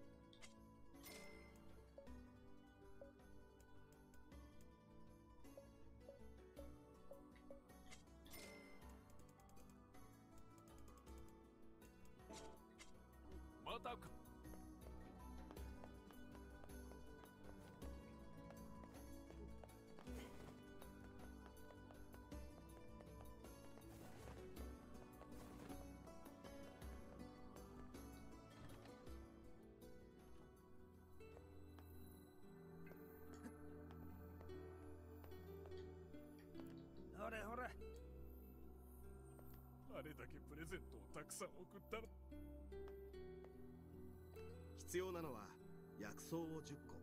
必要なのは薬草を10個。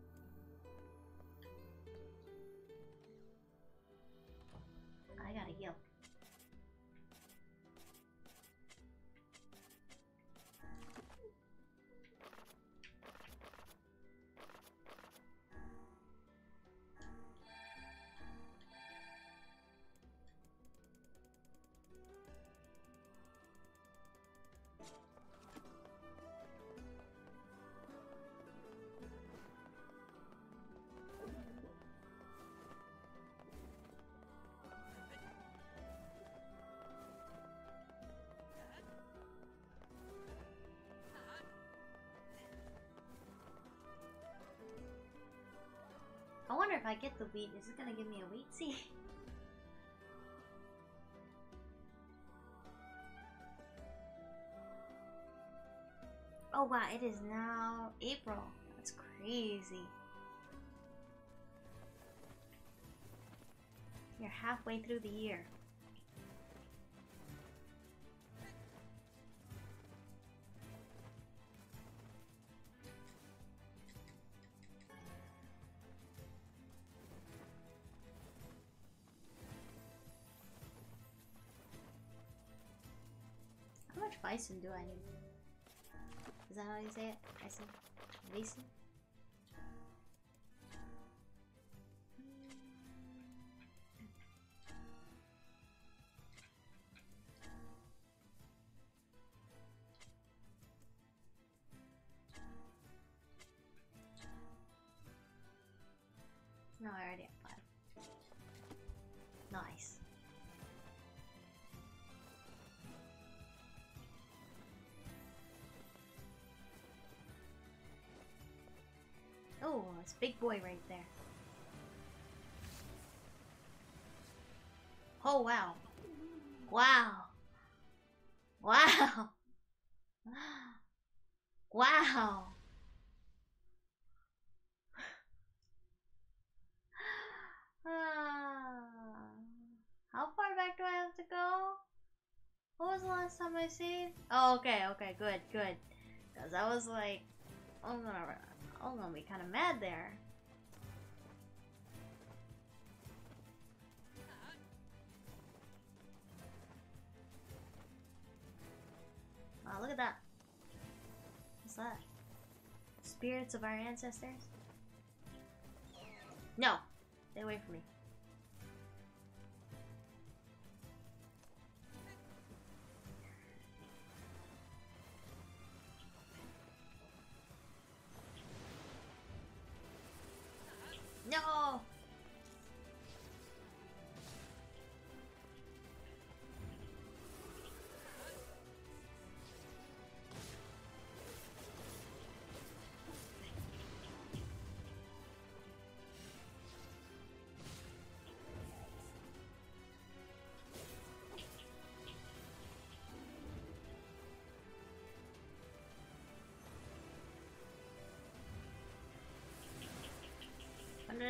I gotta heal. I wonder if I get the wheat, is it gonna give me a wheat seed? Oh wow, it is now April. That's crazy. You're halfway through the year. How much bison do I need? Is that how you say it? Bison? Bison? No, I already have 5. Nice. Oh, it's big boy right there. Oh, wow. Wow. Wow. Wow. How far back do I have to go? What was the last time I saved? Oh, okay, okay, good, good. Because I was like, I'm gonna be kind of mad there. Wow, look at that. What's that? Spirits of our ancestors? No! Stay away from me. No! No.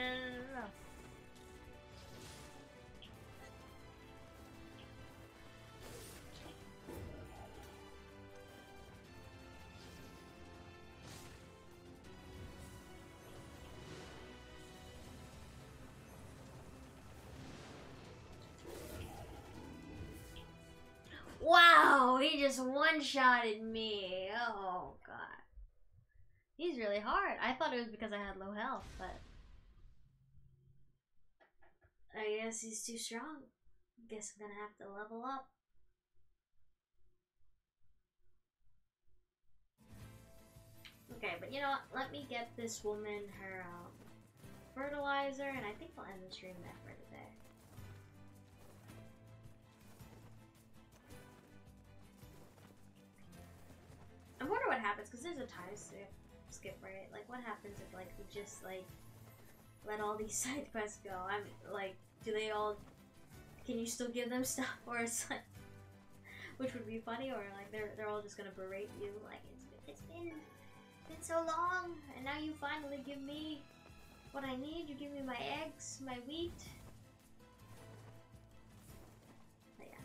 Wow, he just one-shotted me. Oh, God. He's really hard. I thought it was because I had low health, but I guess he's too strong. Guess I'm gonna have to level up. But you know what? Let me get this woman her fertilizer, and I think I'll end the stream there for today. I wonder what happens, because there's a time skip, right? Like, what happens if, like, we just, like, let all these side quests go? I'm, like, do they all, can you still give them stuff, or it's like, which would be funny, or, like, they're all just gonna berate you, like, it's been so long, and now you finally give me what I need. You give me my eggs, my wheat. But yeah.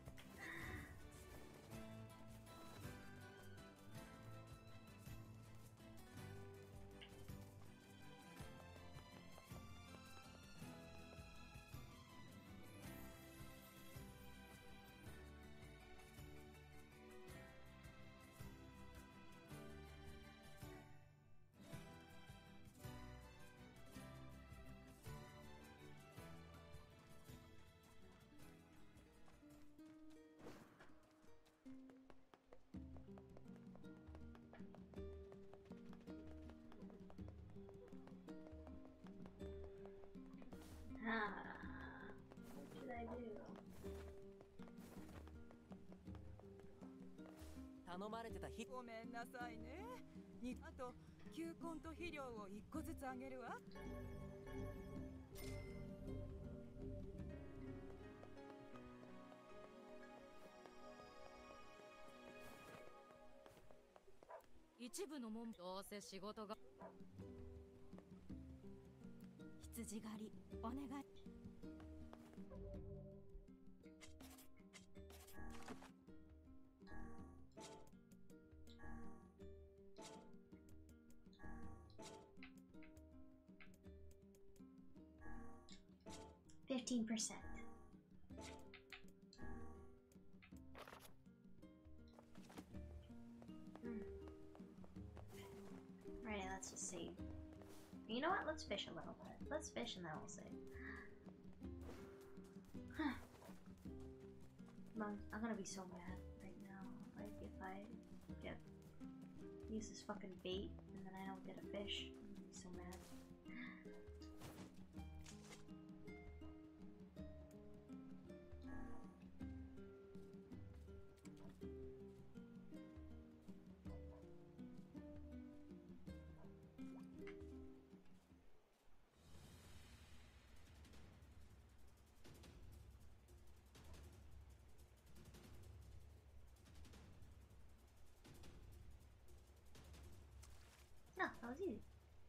What should I do? 頼まれてた日。 ごめんなさいね。あと球根と肥料を1個ずつあげるわ。一部のもんどうせ仕事が羊狩りお願い。 15%. Alright, let's just save. You know what? Let's fish a little bit. Let's fish and then we'll save. Huh. I'm gonna be so mad right now. Like, if I use this fucking bait and then I don't get a fish, I'm gonna be so mad. No, that was easy.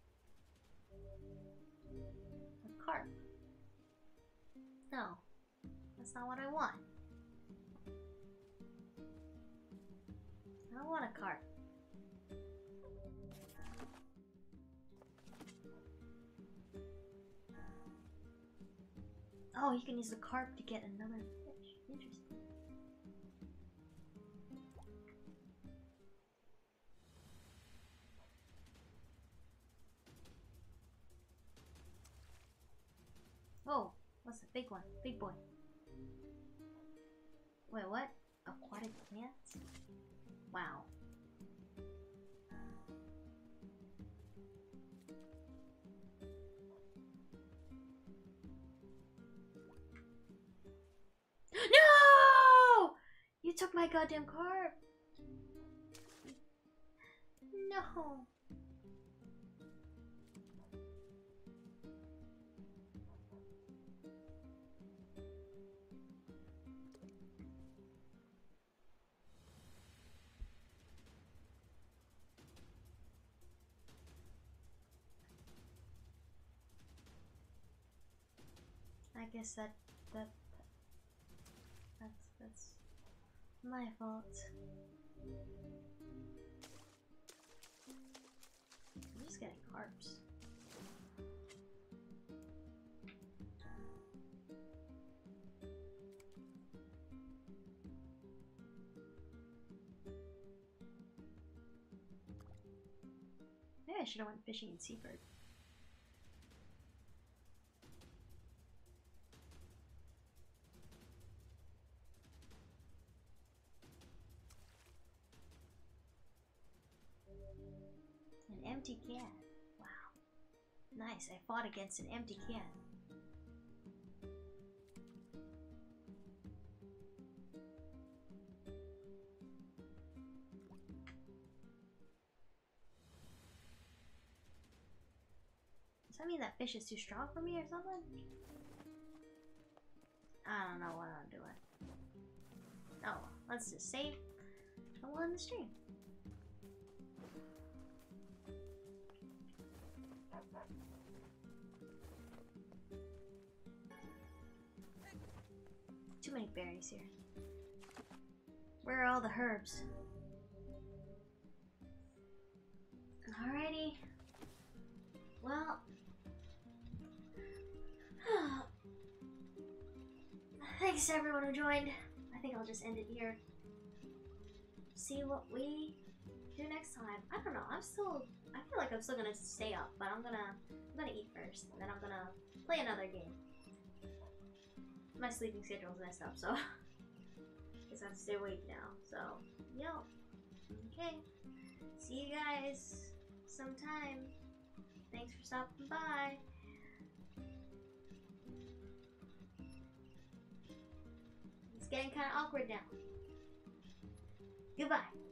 A carp. No, that's not what I want. I don't want a carp. Oh, you can use the carp to get another fish. Interesting. Oh, what's the big one? Big boy. Wait, what? Aquatic plants? Wow. No! You took my goddamn carp. No. I guess that's my fault. I'm just getting carps. Maybe I should have went fishing in Seaford. empty can. Wow. Nice, I fought against an empty can. Does that mean that fish is too strong for me or something? I don't know what I'm doing. Oh, let's just save and we'll end the stream. Too many berries here. Where are all the herbs? Alrighty. Well. Thanks to everyone who joined. I think I'll just end it here. See what we do next time. I don't know. I feel like I'm still gonna stay up, but I'm gonna eat first, and then I'm gonna play another game. My sleeping schedule's messed up, so I guess I have to stay awake now. So, yo. Okay. See you guys sometime. Thanks for stopping by. It's getting kind of awkward now. Goodbye.